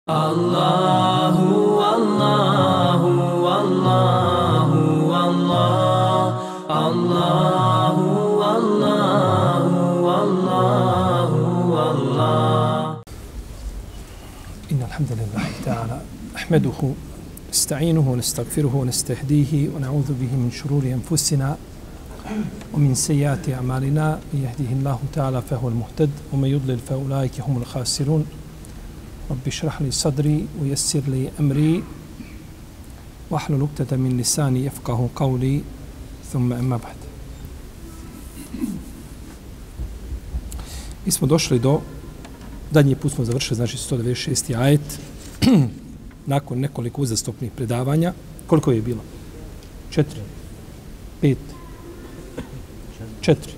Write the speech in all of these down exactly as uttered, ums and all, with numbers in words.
Allahu, Allahu, Allahu, Allah, Allahu, Allahu, Allahu, Allah. إن الحمد لله تعالى نحمده نستعينه ونستغفره ونستهديه ونعوذ به من شرور أنفسنا ومن سيئات أعمالنا من يهده الله تعالى فهو المهتد ومن يضلل فأولئك هم الخاسرون رب اشرح لي صدري ويسر لي أمري واحلل عقدة من لساني يفقه قولي ثم أما بعد. Mi smo došli do, danji put smo završili, znači sto devedeset šesti ajet, nakon nekoliko uzastopnih predavanja. Koliko je bilo? Četiri? Pet? Četiri.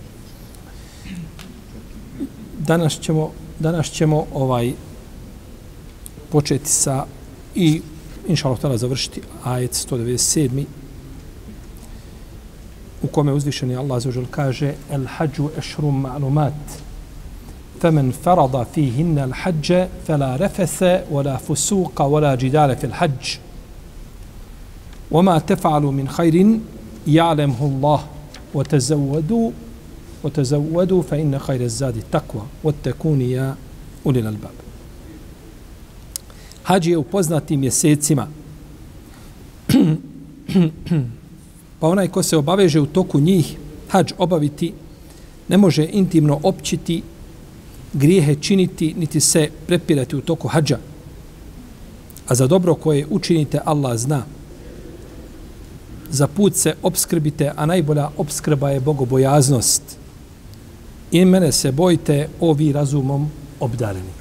Danas ćemo, danas ćemo ovaj početi sa i inšallah ta'ala završiti ajet sto devedeset sedmi u kome uzvišeni Allah azza wa dželle kaže el hađu ešrum ma'lumat faman farada fihinna al hajja fala rafasa wala fusuqa wala jidala fil hajj wama taf'alu min khairin ya'lamuhu Allah wa tazawwadu wa tazawwadu fa inna khayra az-zadi taqwa wattaquni ya ulil albab. Hadž je u poznatim mjesecima. Pa onaj ko se obaveže u toku njih hadž obaviti, ne može intimno općiti, grijehe činiti, niti se prepirati u toku hadža. A za dobro koje učinite, Allah zna. Za put se obskrbite, a najbolja obskrba je bogobojaznost. I mene se bojite, ovi razumom obdareni.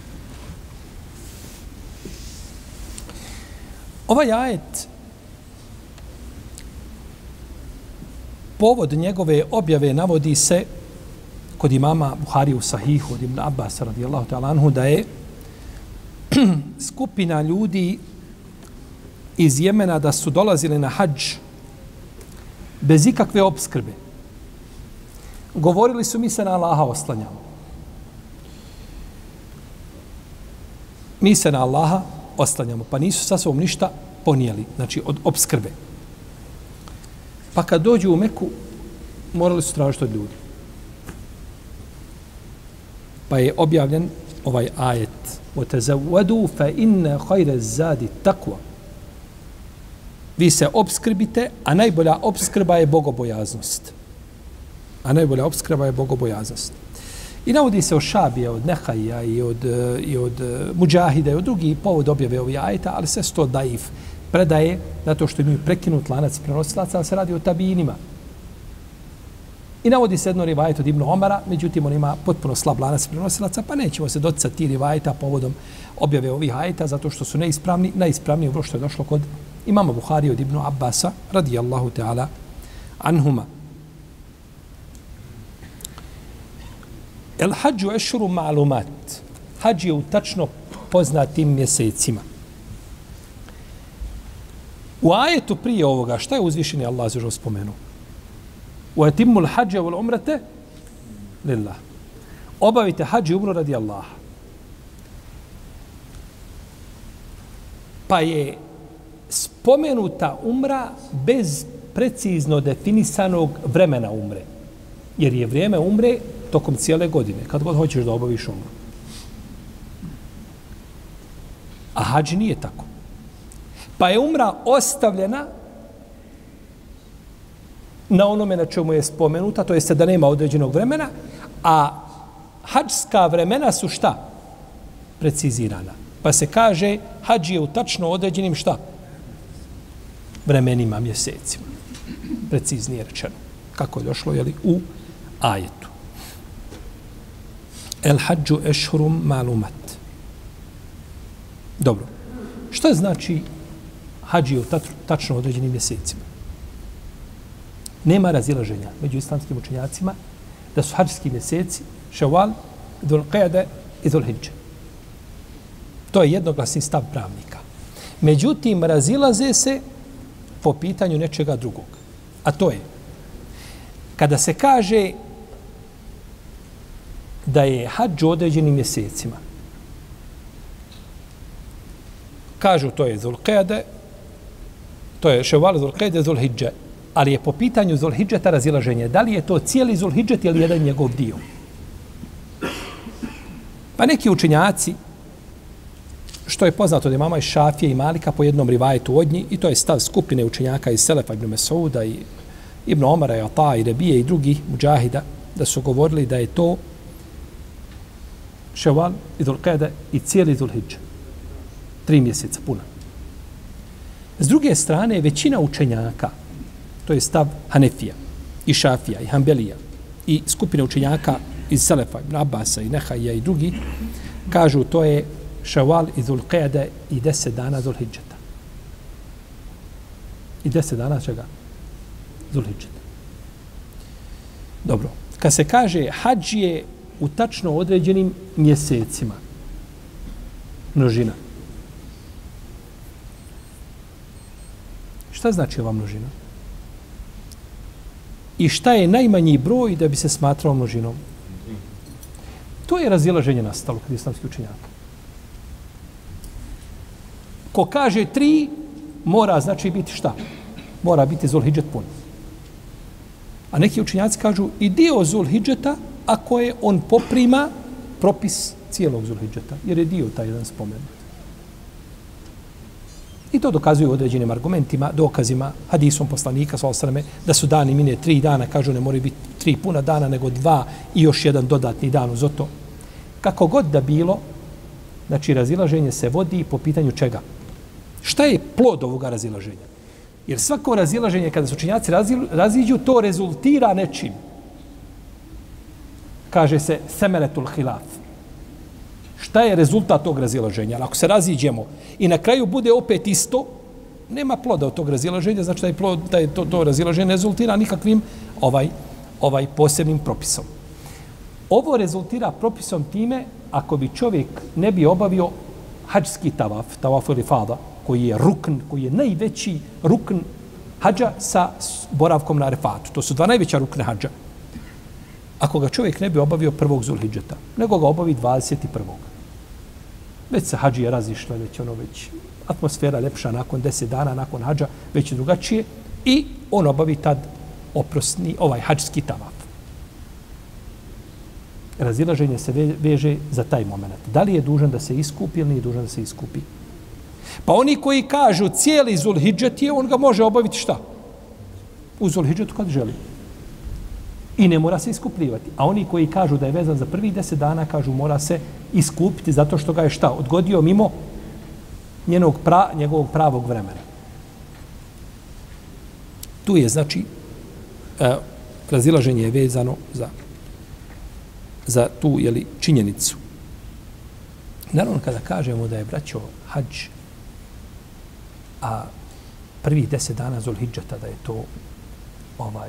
Ovaj ajet, povod njegove objave navodi se kod imama Buhari u Sahihu od Ibn Abbas radijallahu ta'ala anhu da je skupina ljudi iz Jemena da su dolazili na hadž bez ikakve obskrbe. Govorili su mi se na Allaha oslanjamo. Mi se na Allaha oslanjamo, pa nisu sa sobom ništa ponijeli, znači od obskrbe. Pa kad dođu u Meku, morali su tražiti od ljudi. Pa je objavljen ovaj ajet وَتَزَوَّدُوا فَإِنَّ خَيْرَ الزَّادِ تَقْوَ. Vi se obskrbite, a najbolja obskrba je bogobojaznost. A najbolja obskrba je bogobojaznost. I navodi se od Šabija, od Nehaija i od, i od Muđahida i od drugih povod objave ovih ajeta, ali sve sto daif predaje, zato što imaju prekinut lanac prenosilaca, ali se radi o tabinima. I navodi se jedno rivajet od Ibn Omara, međutim on ima potpuno slab lanac prenosilaca, pa nećemo se doticati ti rivajeta povodom objave ovih ajeta, zato što su neispravni, najispravniji ovo što je došlo kod imama Buhari od Ibn Abbasa, radijallahu ta'ala anhuma. El hađu ešuru ma'lumat. Hađ je u tačno poznatim mjesecima. U ajetu prije ovoga, šta je uzvišeni Allah zašto spomenuo? U etimu l-hađe u l-umrate lillah. Obavite hađ i umru radi Allaha. Pa je spomenuta umra bez precizno definisanog vremena umre. Jer je vrijeme umre tokom cijele godine, kad god hoćeš da obaviš umru. A hađ nije tako. Pa je umra ostavljena na onome na čemu je spomenuta, to jeste da nema određenog vremena, a hađska vremena su šta? Precizirana. Pa se kaže, hađ je u tačno određenim šta? Vremenima, mjesecima. Preciznije rečeno. Kako je došlo, jeli, u ajetu. El hađu ešhurum malumat. Dobro. Što znači hađi u tačno određenim mjesecima? Nema razilaženja među islamskim učenjacima da su hađski mjeseci Ševal, Dhul Qa'de i Dhul Hidže. To je jednoglasni stav pravnika. Međutim, razilaze se po pitanju nečega drugog. A to je, kada se kaže da je hađ u određenim mjesecima, Kažu to je Zulqeade, to je Ševal, Zulqeade, Zulhidže. Ali je po pitanju Zulhidžeta razilaženje. Da li je to cijeli Zulhidžet ili jedan njegov dio? Pa neki učenjaci, što je poznato da imama i Šafije i Malika po jednom rivajetu od njih, i to je stav skupine učenjaka iz Selefa ibn Mesouda i Ibn Omara i Ata i Rebije i drugih muđahida, da su govorili da je to Ševal i Zulqeade i cijeli Zulhidže. Tri mjeseca puna. S druge strane, većina učenjaka, to je stav Hanefija i Šafija i Hanbelija i skupine učenjaka iz Selefa, Ibn Abasa i Nehaja i drugi, kažu to je Ševal i Zulqeade i deset dana Zulhidžeta. I deset dana čega? Zulhidžeta. Dobro. Kad se kaže hadž je u tačno određenim mjesecima, množina. Šta znači ova množina? I šta je najmanji broj da bi se smatrao množinom? To je razilaženje nastalo kod islamskih učenjaka. Ko kaže tri, mora znači biti šta? Mora biti Zulhidžet pun. A neki učenjaci kažu i dio Zulhidžeta ako je on poprima propis cijelog Zulhidžeta, jer je dio taj jedan spomenut. I to dokazuju određenim argumentima, dokazima, hadisom poslanika, sallallahu da su dani mine tri dana, kažu ne moraju biti tri puna dana, nego dva i još jedan dodatni dan uz to. Kako god da bilo, znači razilaženje se vodi po pitanju čega? Šta je plod ovoga razilaženja? Jer svako razilaženje, kada su učenjaci raziđu, to rezultira nečim. Kaže se semeretul hilaf. Šta je rezultat tog razilaženja? Ako se raziđemo i na kraju bude opet isto, nema ploda od tog razilaženja, znači da je, plod, da je to, to razilaženje rezultira nikakvim ovaj, ovaj posebnim propisom. Ovo rezultira propisom time ako bi čovjek ne bi obavio hađski tavaf, tavaf ili fada, koji je rukn, koji je najveći rukn hađa sa boravkom na Arefatu. To su dva najveća rukne hađa. Ako ga čovjek ne bi obavio prvog Zulhidžeta, nego ga obavi dvadeset prvog Već se hađije razišle, već ono već atmosfera lepša nakon deset dana, nakon hađa, već je drugačije i on obavi tad oprosni, ovaj hađski tavaf. Razilaženje se veže za taj moment. Da li je dužan da se iskupi ili nije dužan da se iskupi? Pa oni koji kažu cijeli Zulhidžet je, on ga može obaviti šta? U Zulhidžetu kad želi. I ne mora se iskupljivati. A oni koji kažu da je vezan za prvih deset dana, kažu mora se iskupiti zato što ga je šta? Odgodio mimo njenog pra, njegovog pravog vremena. Tu je, znači, e, razilaženje je vezano za, za tu, jeli, činjenicu. Naravno, kada kažemo da je braćo hađ, a prvih deset dana Zulhidžeta, da je to ovaj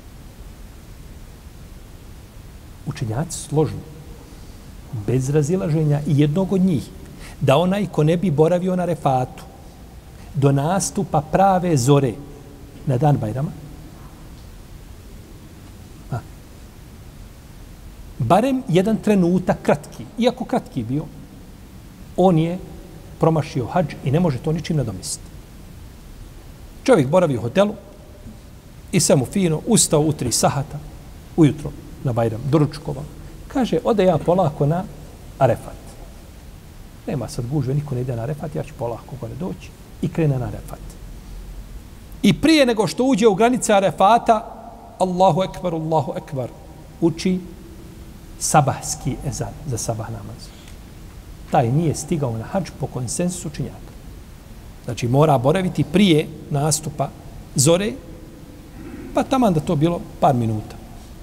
učenjaci složni, bez razilaženja i jednog od njih, da onaj ko ne bi boravio na Arefatu do nastupa prave zore na dan Bajrama, a, barem jedan trenutak kratki, iako kratki bio, on je promašio hađ i ne može to ničim nadomestiti. Čovjek boravi u hotelu i samo fino ustao u tri sahata ujutro na Bajram, doručkovao. Kaže, ode ja polako na Arefat. Nema sad gužve, niko ne ide na Arefat, ja ću polako gore doći i krene na Arefat. I prije nego što uđe u granice Arefata, Allahu ekber, Allahu ekber, uči sabahski ezan za sabah namaz. Taj nije stigao na hađ po konsensusu učenjaka. Znači, mora boraviti prije nastupa zore, pa taman da to bilo par minuta.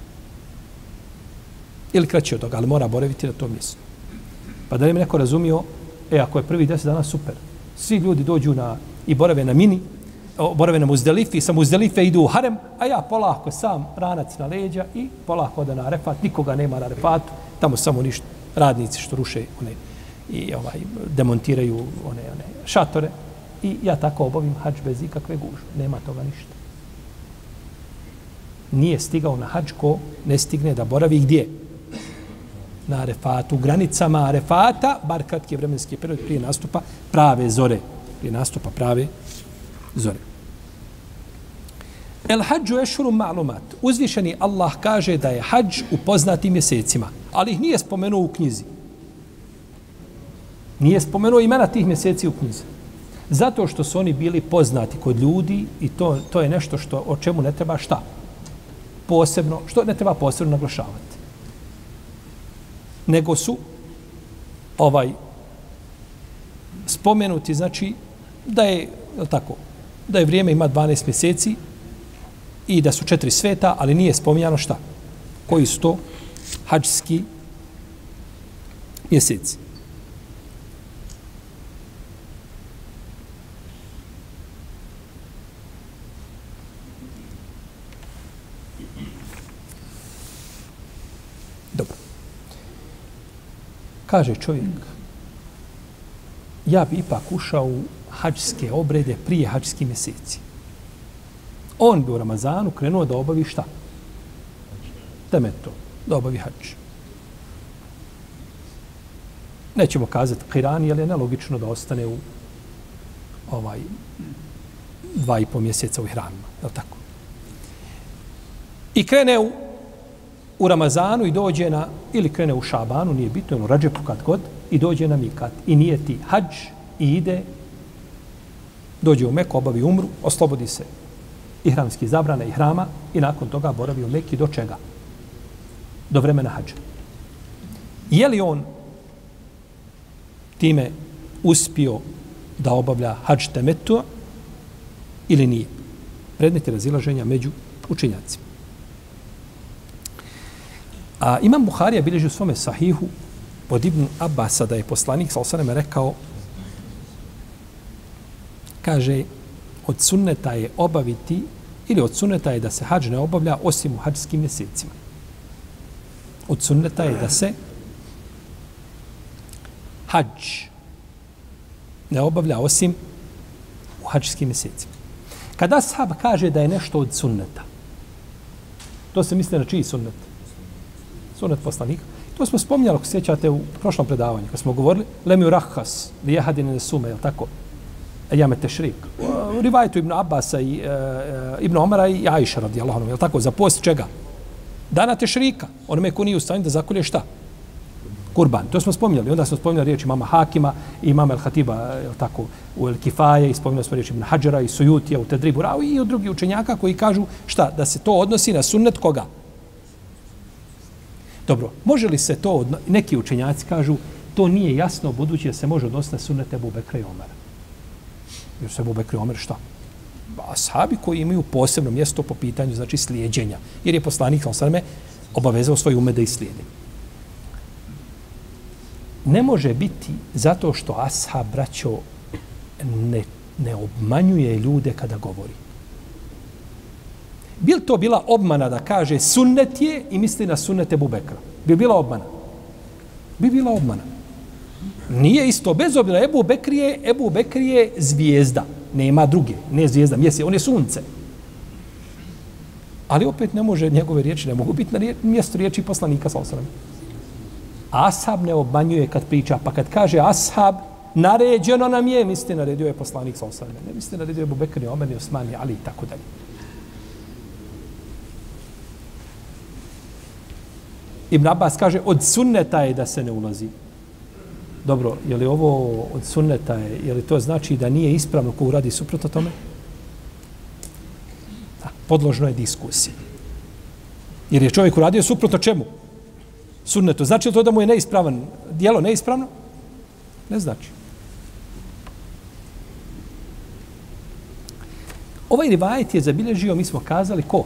Ili kraće od toga, ali mora boraviti na tom mjestu. Pa da li mi neko razumio, e, ako je prvi deset dana, super. Svi ljudi dođu na, i borave na mini, borave na Muzdelifi, sa Muzdelife idu u harem, a ja polako sam ranac na leđa i polako da na Arefat, nikoga nema na Arefatu, tamo samo ništa, radnici što ruše one, i ovaj, demontiraju one, one šatore i ja tako obavim hađ bez ikakve gužve. Nema toga ništa. Nije stigao na hađ ko ne stigne da boravi gdje? Na Arefatu, u granicama Arefata, bar kratki vremenski period prije nastupa prave zore. prije nastupa prave zore. El hađu ešhuru ma'lumat. Uzvišeni Allah kaže da je hađ u poznatim mjesecima, ali ih nije spomenuo u knjizi. Nije spomenuo imena tih mjeseci u knjizi. Zato što su oni bili poznati kod ljudi i to, to je nešto što, o čemu ne treba šta? Posebno, što ne treba posebno naglašavati. Nego su ovaj spomenuti, znači, da je, je tako, da je vrijeme ima dvanaest mjeseci i da su četiri sveta, ali nije spominjano šta? Koji su to hadžski mjeseci? Dobro. Kaže čovjek, ja bi ipak ušao u hadžske obrede prije hadžskih mjeseci. On bi u Ramazanu krenuo da obavi šta? Temeto, da obavi hadž. Nećemo kazati kirani, jer je nelogično da ostane u ovaj dva i po mjeseca u ihramima. Je li tako? I krene u, u Ramazanu i dođe na, ili krene u Šabanu, nije bitno, u Radžepu kad god, i dođe na mikat. I nije ti hadž i ide, dođe u Meku, obavi umru, oslobodi se ihramski zabrana ihrama i nakon toga boravi u Meki do čega? Do vremena hadža. Je li on time uspio da obavlja hadž temetu ili nije? Predmet je razilaženja među učenjacima. A Imam Buharija bilježi u svome sahihu od Ibn Abbasa da je poslanik sallallahu alejhi ve sellem rekao, kaže, od sunneta je obaviti ili od sunneta je da se hadž ne obavlja osim u hadžskim mjesecima. Od sunneta je da se hadž ne obavlja osim u hadžskim mjesecima. Kada ashab kaže da je nešto od sunneta, to se misli na čiji sunnet? Sunnet poslanika. To smo spominjali, ako sjećate, u prošlom predavanju, kad smo govorili, lem yurahhas li jehadine nesume, je li tako? Ejame tešrik. U rivajetu Ibn Abbasa i e, Ibn Omara i Ajša radijallahu anhu, je li tako? Za post čega? Dana tešrika. Onome ko nije u stanju da zakolje šta? Kurban. To smo spominjali. Onda smo spominjali riječi mama Hakima i mama El-Hatiba, je li tako, u El-Kifaje, i spominjali smo riječi Ibn Hadžara i Sujutija u Tedribu Rao i od drugih učenjaka koji kažu šta? Da se to odnosi na sunnet koga? Dobro, može li se to, odno... neki učenjaci kažu, to nije jasno, budući da se može odnositi na sunnet Ebu Bekra i Omara. Jer se Ebu Bekra i Omer šta? Ashabi koji imaju posebno mjesto po pitanju, znači slijedjenja. Jer je poslanik sallallahu obavezao svoj umet da ih slijedi. Ne može biti zato što ashab, braćo, ne, ne obmanjuje ljude kada govori. Bil to bila obmana da kaže sunnet je i misli na sunnet Ebu Bekra? Bi bila obmana? Bi bila obmana. Nije isto, bez obzira, Ebu Bekr je, Ebu Bekr je zvijezda. Nema druge, ne zvijezda, mjesec, on je sunce. Ali opet ne može, njegove riječi ne mogu biti na riječ, mjesto riječi poslanika sallallahu alejhi ve sellem. Ashab ne obmanjuje kad priča, pa kad kaže ashab, naređeno nam je, misli naredio je poslanik sallallahu alejhi ve sellem. Ne misli naredio je Ebu Bekr, Omer, Osman, Ali i tako dalje. Ibn Abbas kaže, od sunneta je da se ne ulazi. Dobro, je li ovo od sunneta je, je li to znači da nije ispravno ko uradi suprotno tome? Da, podložno je diskusiji. Jer je čovjek uradio suprotno čemu? Sunnetu. Znači li to da mu je neispravan, dijelo neispravno? Ne znači. Ovaj rivajet je zabilježio, mi smo kazali, ko?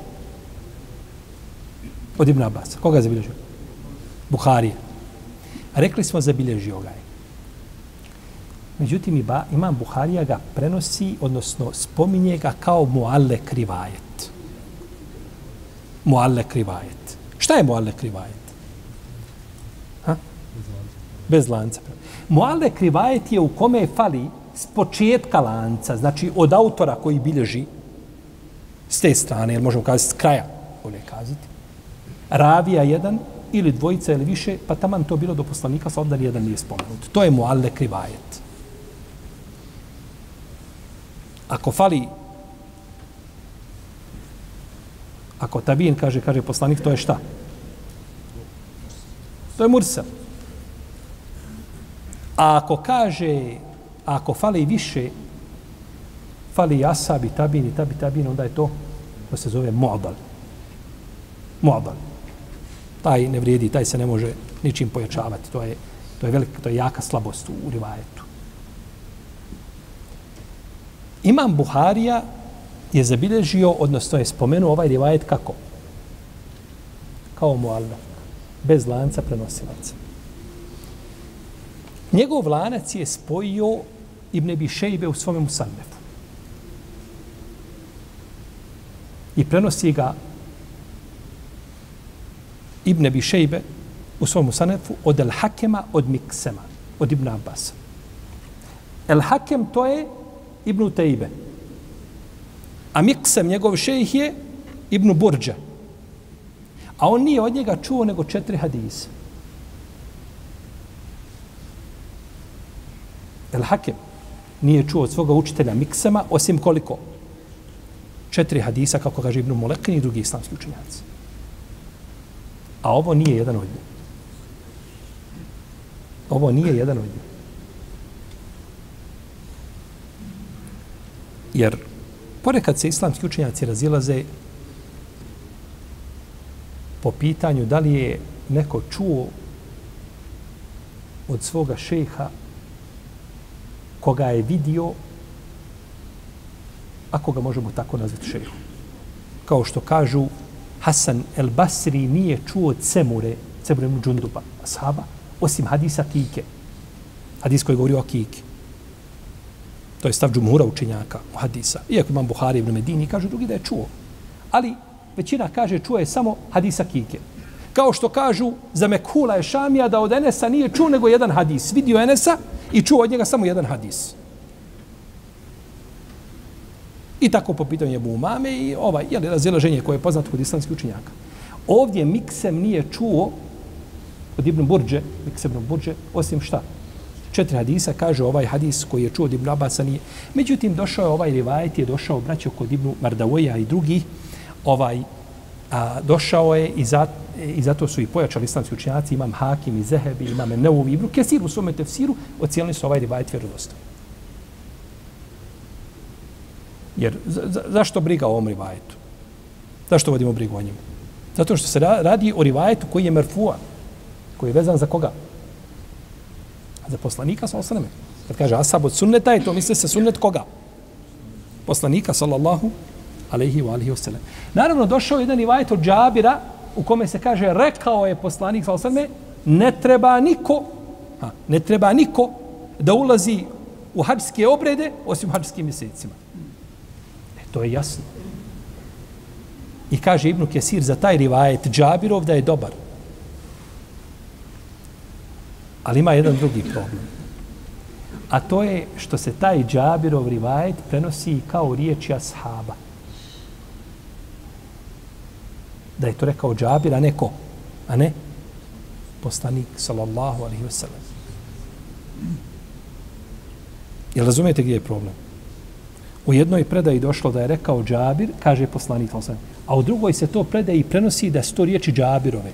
Od Ibn Abbasa. Koga je zabilježio? Buharije. Rekli smo zabilježio ga je. Međutim, imam Buharija ga prenosi, odnosno spominje ga kao muallek rivajet. Muallek rivajet. Šta je muallek rivajet? Ha? Bez lanca. Muallek rivajet je u kome fali s početka lanca, znači od autora koji bilježi s te strane, jer možemo kazati s kraja, bolje kazati, ravija jedan ili dvojica ili više, pa taman to bilo do poslanika, sa ovdje jedan nije spomenut. To je muallek rivajet. Ako fali, ako tabin kaže, kaže poslanik, to je šta? To je mursel. A ako kaže, ako fali više, fali asab i tabin i tabi tabin, onda je to, to se zove mu'dal. Mu'dal. Taj ne vrijedi, taj se ne može ničim pojačavati. To je, to je velika, to je jaka slabost u, u rivajetu. Imam Buharija je zabilježio, odnosno je spomenuo ovaj rivajet kako? Kao mu'allaf. Bez lanca prenosilaca. Njegov lanac je spojio Ibn Abi Šejbe u svome musannefu. I prenosi ga Ibn Abi Šejbe u svom musannefu od El-Hakema, od Miksema, od Ibn Abbasa. El-Hakem to je Ibn Tejbe. A Miksem, njegov šejih je Ibn Burđa. A on nije od njega čuo nego četiri hadisa. El-Hakem nije čuo od svoga učitelja Miksema, osim koliko? Četiri hadisa, kako kaže Ibn Mulekin i drugi islamski učenjaci. A ovo nije jedan od njih. Ovo nije jedan od njih. Jer ponekad se islamski učenjaci razilaze po pitanju da li je neko čuo od svoga šejha koga je vidio, ako ga možemo tako nazvati šejhom. Kao što kažu, Hasan el Basri nije čuo od Semure, Semure ibn Džunduba, ashaba, osim hadisa Kike. Hadis koji govori o Kike. To je stav džumhura učenjaka u hadisa. Iako imam Buhari ibn Medini, kažu drugi da je čuo. Ali većina kaže čuo je samo hadisa Kike. Kao što kažu za Mekhula je Šamija da od Enesa nije čuo nego jedan hadis. Vidio Enesa i čuo od njega samo jedan hadis. I tako po pitanju Ebu Umame i ovaj, jel, razilaženje koje je poznato kod islamskih učenjaka. Ovdje Miksem nije čuo od Ibn Burđe, Miksem ibn Burđe, osim šta? Četiri hadisa, kaže ovaj hadis koji je čuo od Ibn Abasa nije. Međutim, došao je ovaj rivajet, je došao braćo kod Ibn Mardavoja i drugih, ovaj, a, došao je i, za, i zato su i pojačali islamski učenjaci, imam Hakim i Zehebi, imam Neuvi, Ibn Kesir u svome tefsiru, ocijenili su ovaj rivajet vjerodostojnim. Jer za, zašto briga o ovom rivajetu? Zašto vodimo brigu o njemu? Zato što se radi o rivajetu koji je merfua, koji je vezan za koga? Za poslanika, sallallahu alejhi ve sellem. Kad kaže ashab od sunneta, je to misli se sunnet koga? Poslanika, sallallahu alejhi ve sellem. Naravno, došao jedan rivajet od Džabira, u kome se kaže, rekao je poslanik, sallallahu alejhi ve sellem, ne treba niko, ha, ne treba niko da ulazi u hadžske obrede, osim u hadžskim mjesecima. E, to je jasno. I kaže Ibn Kesir za taj rivajet Džabirov da je dobar. Ali ima jedan drugi problem. A to je što se taj Džabirov rivajet prenosi kao riječi ashaba. Da je to rekao Džabir, a ne ko? A ne? Poslanik, sallallahu alaihi wa sallam. Jel razumijete gdje je problem? U jednoj predaji došlo da je rekao Džabir, kaže poslanik, sallallahu alaihi wa sallam. A u drugoj se to predaji prenosi da su to riječi Džabirove.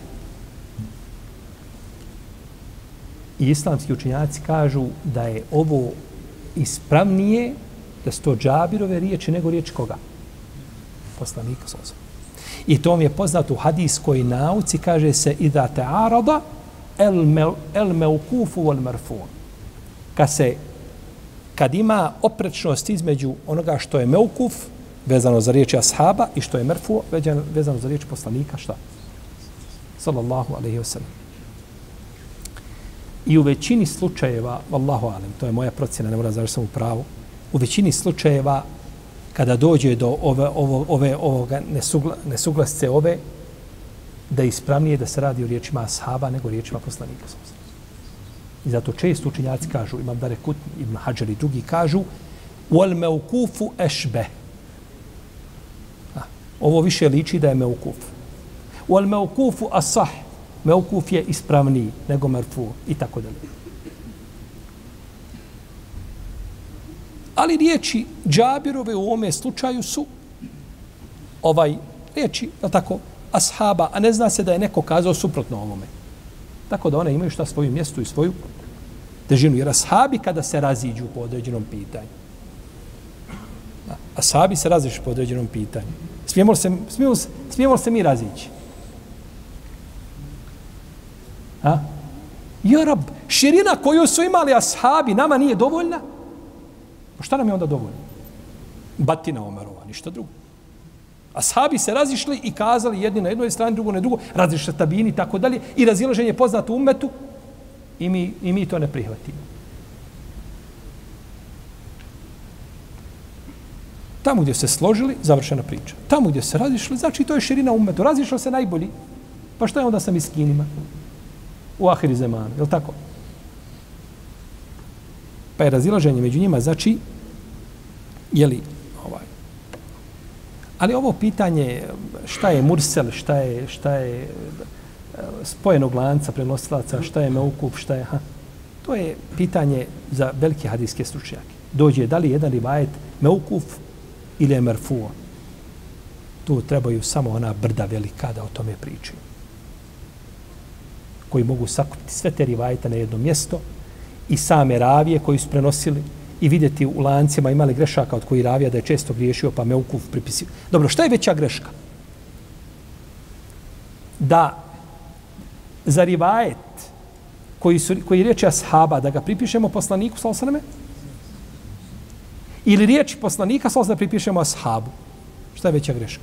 I islamski učenjaci kažu da je ovo ispravnije, da su to Džabirove riječi nego riječi koga? Poslanika, sallallahu alejhi ve sellem. I to mi je poznato u hadijskoj nauci, kaže se idha ta'arada el meukufu wal marfu'. Kad se kad ima oprečnost između onoga što je meukuf, vezano za riječi ashaba, i što je merfu, vezano za riječi poslanika, šta? Sallallahu alejhi ve sellem. I u većini slučajeva, vallahu alem, to je moja procjena, ne moram zašto sam u pravu, u većini slučajeva kada dođe do ove, ove, ove ovoga nesugla, nesuglasice ove, da je ispravnije da se radi o riječima ashaba nego riječima poslanika. I zato često učenjaci kažu, imam Dare Kutni, Ibn Hadžar i drugi kažu, wal meukufu ešbe. Ovo više liči da je meukuf. Wal meukufu asah. Meukuf je ispravniji nego merfu i tako dalje. Ali riječi Džabirove u ovome slučaju su ovaj riječi, je tako, ashaba, a ne zna se da je neko kazao suprotno ovome. Tako da one imaju šta svoju mjestu i svoju težinu. Jer ashabi kada se raziđu po određenom pitanju, ashabi se raziđu po određenom pitanju, smijemo li se, smijemo, smijemo li se mi razići? A? Ja rab, širina koju su imali ashabi nama nije dovoljna? Pa šta nam je onda dovoljno? Batina Omerova, ništa drugo. Ashabi se razišli i kazali jedni na jednoj strani, drugo na drugo, razišli tabini i tako dalje, i razilaženje je poznato u ummetu i mi, i mi to ne prihvatimo. Tamo gdje se složili, završena priča. Tamo gdje se razišli, znači to je širina ummetu. Razišli se najbolji. Pa šta je onda sa miskinima? U ahiri zemanu, je li tako? Pa je razilaženje među njima, znači, je li, ovaj, ali ovo pitanje šta je mursel, šta je, šta je spojenog lanca prenosilaca, šta je meukup, šta je, ha, to je pitanje za velike hadijske stručnjake. Dođe da li jedan rivajet meukuf ili je merfuo. Tu trebaju samo ona brda velika da o tome pričaju, koji mogu sakupiti sve te rivajete na jedno mjesto i same ravije koji su prenosili i vidjeti u lancima imali grešaka od koji ravija da je često griješio pa meukuf pripisio. Dobro, šta je veća greška? Da za rivajet koji, su, koji riječi ashaba da ga pripišemo poslaniku sallallahu alejhi ve selleme ili riječi poslanika sallallahu alejhi ve selleme da pripišemo ashabu? Šta je veća greška?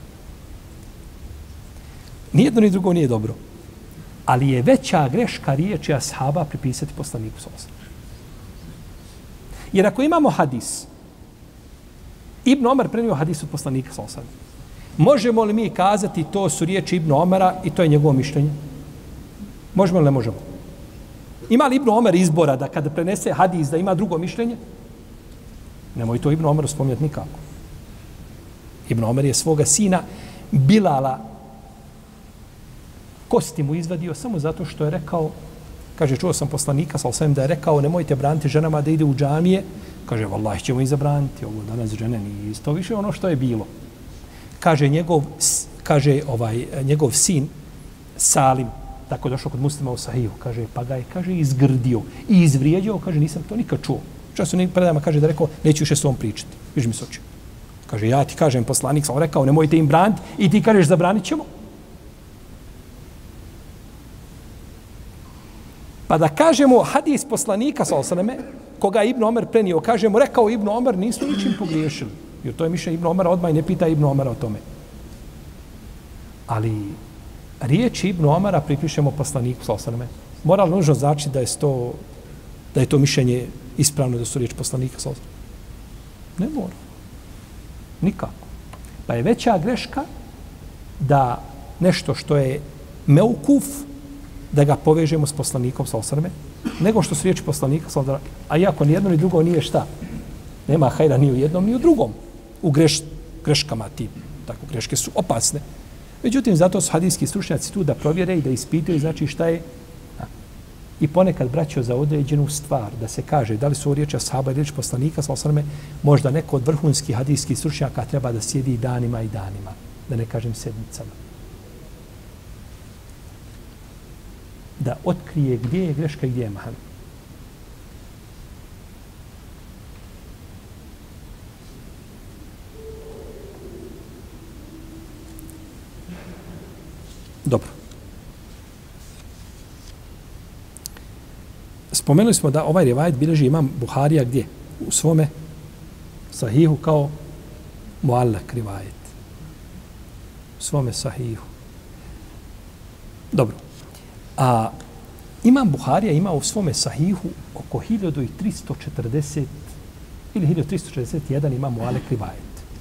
Nijedno ni drugo nije dobro. Ali je veća greška riječi ashaba pripisati poslaniku sallallahu alejhi ve selleme. Jer ako imamo hadis, Ibn Omer prenio hadis od poslanika sallallahu alejhi ve selleme, možemo li mi kazati to su riječi Ibn Omera i to je njegovo mišljenje? Možemo li ne možemo? Ima li Ibn Omer izbora da kada prenese hadis da ima drugo mišljenje? Nemoj to Ibn Omeru spominjati nikako. Ibn Omer je svoga sina Bilala kosti mu izvadio samo zato što je rekao, kaže, čuo sam poslanika, sal sam da je rekao, nemojte braniti ženama da ide u džamije. Kaže, vallahi ćemo i zabraniti ovo, danas žene nije isto više ono što je bilo. Kaže, njegov, kaže, ovaj, njegov sin, Salim, tako došao kod muslima u Sahiju, kaže, pa ga je, kaže, izgrdio i izvrijeđao, kaže, nisam to nikad čuo. Čas u predajama kaže da je rekao, neću više s ovom pričati. Viš mi se oči. Kaže, ja ti kažem, poslanik sam rekao, nemojte im braniti i ti kažeš, zabranit ćemo. Pa da kažemo hadis poslanika, sallallahu alejhi ve selleme, koga Ibn Omer prenio, kažemo, rekao Ibn Omer, nisu ničim pogriješili. Jer to je mišljenje Ibn Omera, odmah i ne pita Ibn Omera o tome. Ali riječi Ibn Omera pripišemo poslaniku, sallallahu alejhi ve selleme. Mora li nužno znači da je to, da je to mišljenje ispravno, da su riječi poslanika, sallallahu alejhi ve selleme? Ne mora. Nikako. Pa je veća greška da nešto što je meukuf, da ga povežemo s poslanikom sallallahu alejhi ve selleme, nego što su riječi poslanika sallallahu alejhi ve selleme. A iako ni jedno ni drugo nije šta? Nema hajra ni u jednom ni u drugom. U greš, greškama tim. Tako, greške su opasne. Međutim, zato su hadijski stručnjaci tu da provjere i da ispitaju, znači šta je. I ponekad braćo za određenu stvar, da se kaže da li su riječi ashaba ili riječi poslanika sallallahu alejhi ve selleme, možda neko od vrhunskih hadijskih stručnjaka treba da sjedi danima i danima, da ne kažem sedmicama. Da otkrije gdje je greška i gdje je mahan. Dobro. Spomenuli smo da ovaj rivajet bilježi imam Buharija gdje? U svome sahihu kao muallak rivajet. U svome sahihu. Dobro. A imam Buharija ima u svome sahihu oko hiljadu tristo četrdeset ili hiljadu tristo četrdeset jedan ima muallak rivajet.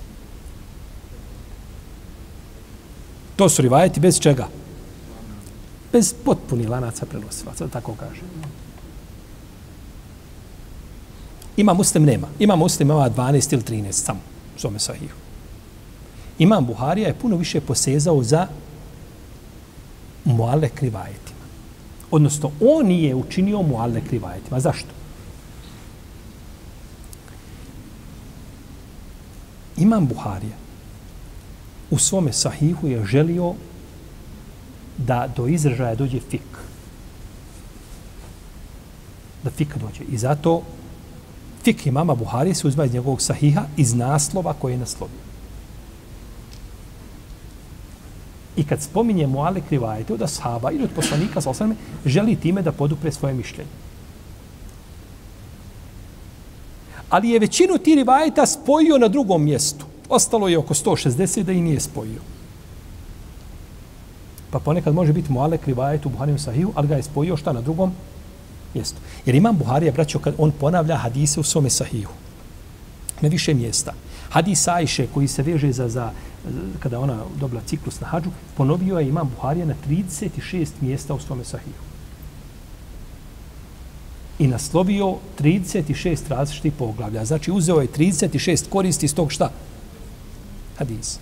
To su rivajeti bez čega? Bez potpuni lanaca prenosilaca, tako kaže. Ima Muslim nema. Ima Muslim ima dvanaest ili trinaest samo u svome sahihu. Imam Buharija je puno više posezao za muallak rivajetima. Odnosno, on nije učinio muallak rivajetima. Zašto? Imam Buharija u svome sahihu je želio da do izražaja dođe fik. Da fik dođe. I zato fik imama Buharije se uzma iz njegovog sahiha iz naslova koje je naslovio. I kad spominje mualek rivajete od ashaba ili od poslanika, sallallahu alejhi ve sellem, želi time da podupre svoje mišljenje. Ali je većinu ti rivajeta spojio na drugom mjestu. Ostalo je oko sto šezdeset da i nije spojio. Pa ponekad može biti mualek rivajet u Buharijevom sahihu, ali ga je spojio šta na drugom mjestu. Jer imam Buharija, braćo, kad on ponavlja hadise u svome sahihu. Na više mjesta. Hadis Ajše koji se veže za, za kada ona dobila ciklus na hadžu, ponovio je imam Buharija na trideset šest mjesta u svome sahihu. I naslovio trideset šest različitih poglavlja. Znači uzeo je trideset šest koristi iz tog šta? Hadis.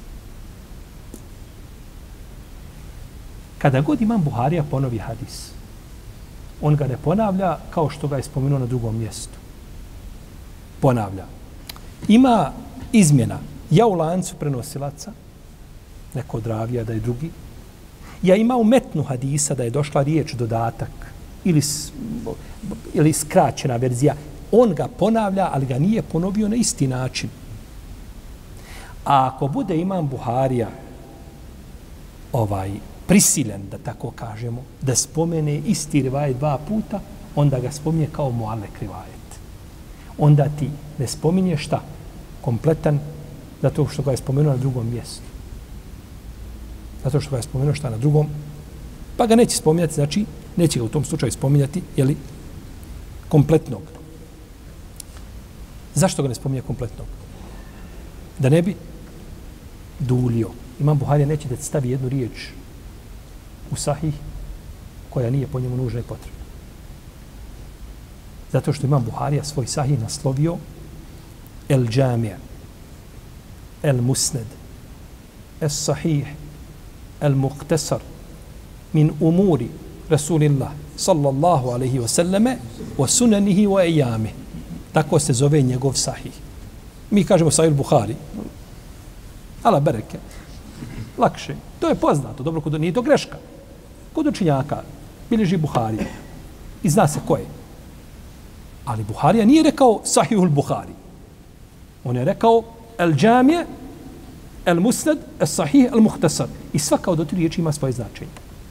Kada god imam Buharija ponovi hadis, on ga ne ponavlja kao što ga je spomenuo na drugom mjestu. Ponavlja. Ima izmjena. Ja u lancu prenosilaca, neko od ravija da je drugi. Ja ima u metnu hadisa da je došla riječ, dodatak ili, ili skraćena verzija. On ga ponavlja, ali ga nije ponovio na isti način. A ako bude imam Buharija ovaj, prisiljen, da tako kažemo, da spomene isti rivajet dva puta, onda ga spominje kao mualek rivajet. Onda ti ne spominje šta? Kompletan, zato što ga je spomenuo na drugom mjestu. Zato što ga je spomenuo šta na drugom, pa ga neće spominjati, znači neće ga u tom slučaju spominjati, jeli, kompletnog. Zašto ga ne spominje kompletnog? Da ne bi duljio. Imam Buharija neće da stavi jednu riječ u sahih koja nije po njemu nužna i potrebna. Zato što Imam Buharija svoj sahih naslovio El Džamija, El Musned, Es Sahih, El Muqtasar, min umuri Rasulillah, sallallahu alaihi wa sallame, wa sunanihi wa ejami. Tako se zove njegov sahih. Mi kažemo sahih Buhari. Ala bereke. Lakše. To je poznato. Dobro, kod, nije to greška. Kod učinjaka bilježi Buharija. I zna se ko je. Ali Buharija nije rekao Sahihul Buhari. On je rekao El Džamije, El Musnad, El Sahih, El Muhtasar. I svaka od tri riječi ima svoje značenje.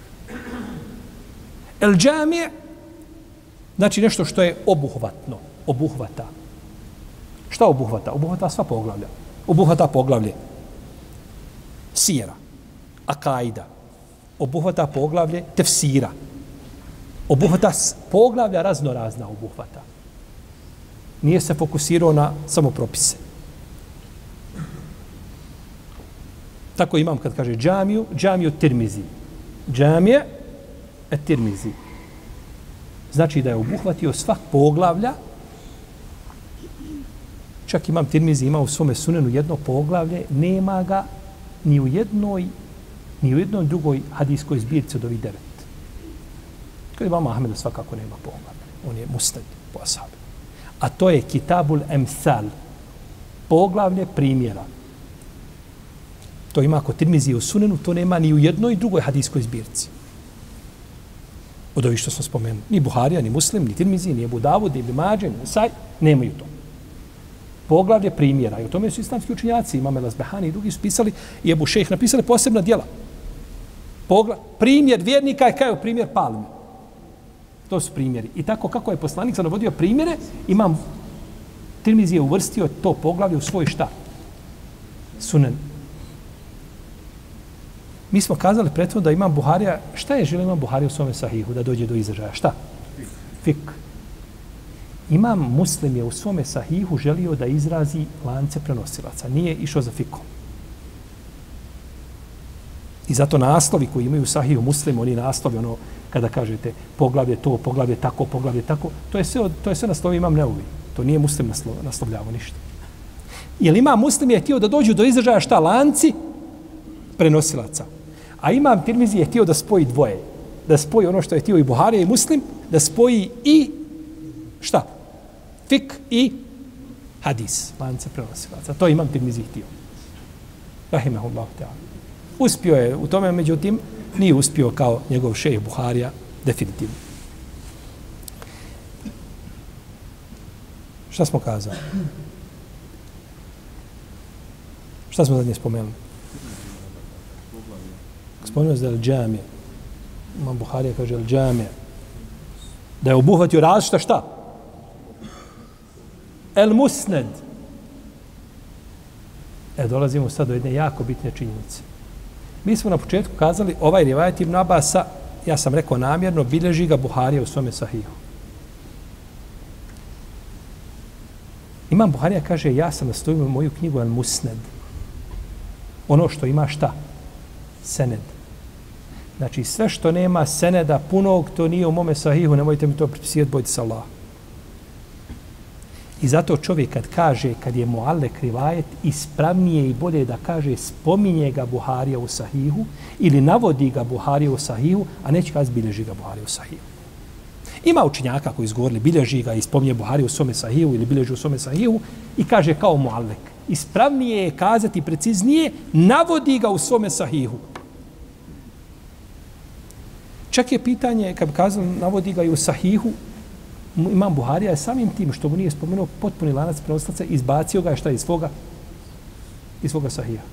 El Džamije znači nešto što je obuhvatno. Obuhvata. Šta obuhvata? Obuhvata sva poglavlja. Obuhvata poglavlje sijera, akaida, obuhvata poglavlje tefsira, obuhvata poglavlja raznorazna obuhvata. Nije se fokusirao na samo propise. Tako imam kad kaže džamiju, džamiju Tirmizi. Džamije et Tirmizi. Znači da je obuhvatio svak poglavlja. Čak imam Tirmizi, ima u svome sunenu jedno poglavlje, nema ga ni u jednoj, ni u jednoj drugoj hadijskoj zbirci od ovih devet. Kad imam Ahmeda svakako nema poglavlja. On je mustad po ashabi. A to je Kitabul Emsal. Poglavlje primjera. To ima kod Tirmizije u sunenu, to nema ni u jednoj drugoj hadijskoj zbirci. Od ovih što smo spomenuli. Ni Buharija, ni Muslim, ni Tirmizije, ni Ebu Davud, ni Ibn Mađe, ni Saj, nemaju to. Poglavlje primjera. I o tome su islamski učenjaci, Imam El-Azbehani i drugi su pisali, i Ebu Šejh napisali posebna djela. Pogla, primjer vjernika je kao primjer palme. To su primjeri. I tako kako je poslanik sad navodio primjere, Imam Tirmizi je uvrstio to poglavlje u svoj šta? Sunen. Mi smo kazali prethodno da Imam Buharija, šta je želio Imam Buharija u svome sahihu da dođe do izražaja? Šta? Fik. Imam Muslim je u svome sahihu želio da izrazi lance prenosilaca. Nije išao za fikom. I zato naslovi koji imaju sahihu Muslim, oni naslovi, ono, kada kažete poglavlje to, poglavlje tako, poglavlje tako, to je sve, to je sve naslovi Imam Neuvi. To nije Muslim naslov, naslovljavo ništa. Jer Imam Muslim je htio da dođu do izražaja šta? Lanci prenosilaca. A Imam Tirmizi je htio da spoji dvoje. Da spoji ono što je htio i Buharija i Muslim, da spoji i šta? Fik i hadis, lance prenosilaca. To imam Tirmizi htio. Rahimahullahu ta'ala. Uspio je u tome, međutim, nije uspio kao njegov šejh Buharija, definitivno. Šta smo kazali? Šta smo zadnje spomenuli? Spomenuo se da je džamija. Imam Buharija kaže el džamija. Da je obuhvatio različita šta? El musned. E, dolazimo sad do jedne jako bitne činjenice. Mi smo na početku kazali, ovaj rivajet Ibn Abasa, ja sam rekao namjerno, bilježi ga Buharija u svome sahihu. Imam Buharija kaže, ja sam nastavio moju knjigu El Musned. Ono što ima šta? Sened. Znači, sve što nema seneda punog, to nije u mome sahihu, nemojte mi to pripisivati, bojte se Allah. I zato čovjek kad kaže, kad je muallek rivajet, ispravnije i bolje da kaže spominje ga Buharija u sahihu ili navodi ga Buharija u sahihu, a neće kazi bilježi ga Buharija u sahihu. Ima učenjaka koji izgovorili bilježi ga i spominje Buharija u svome sahihu ili bilježi u svome sahihu i kaže kao muallek. Ispravnije je kazati preciznije, navodi ga u svome sahihu. Čak je pitanje, kad bi kazali, navodi ga i u sahihu, Imam Buharija je samim tim što mu nije spomenuo potpuni lanac prenosilaca, izbacio ga je šta iz svoga, iz svoga sahiha.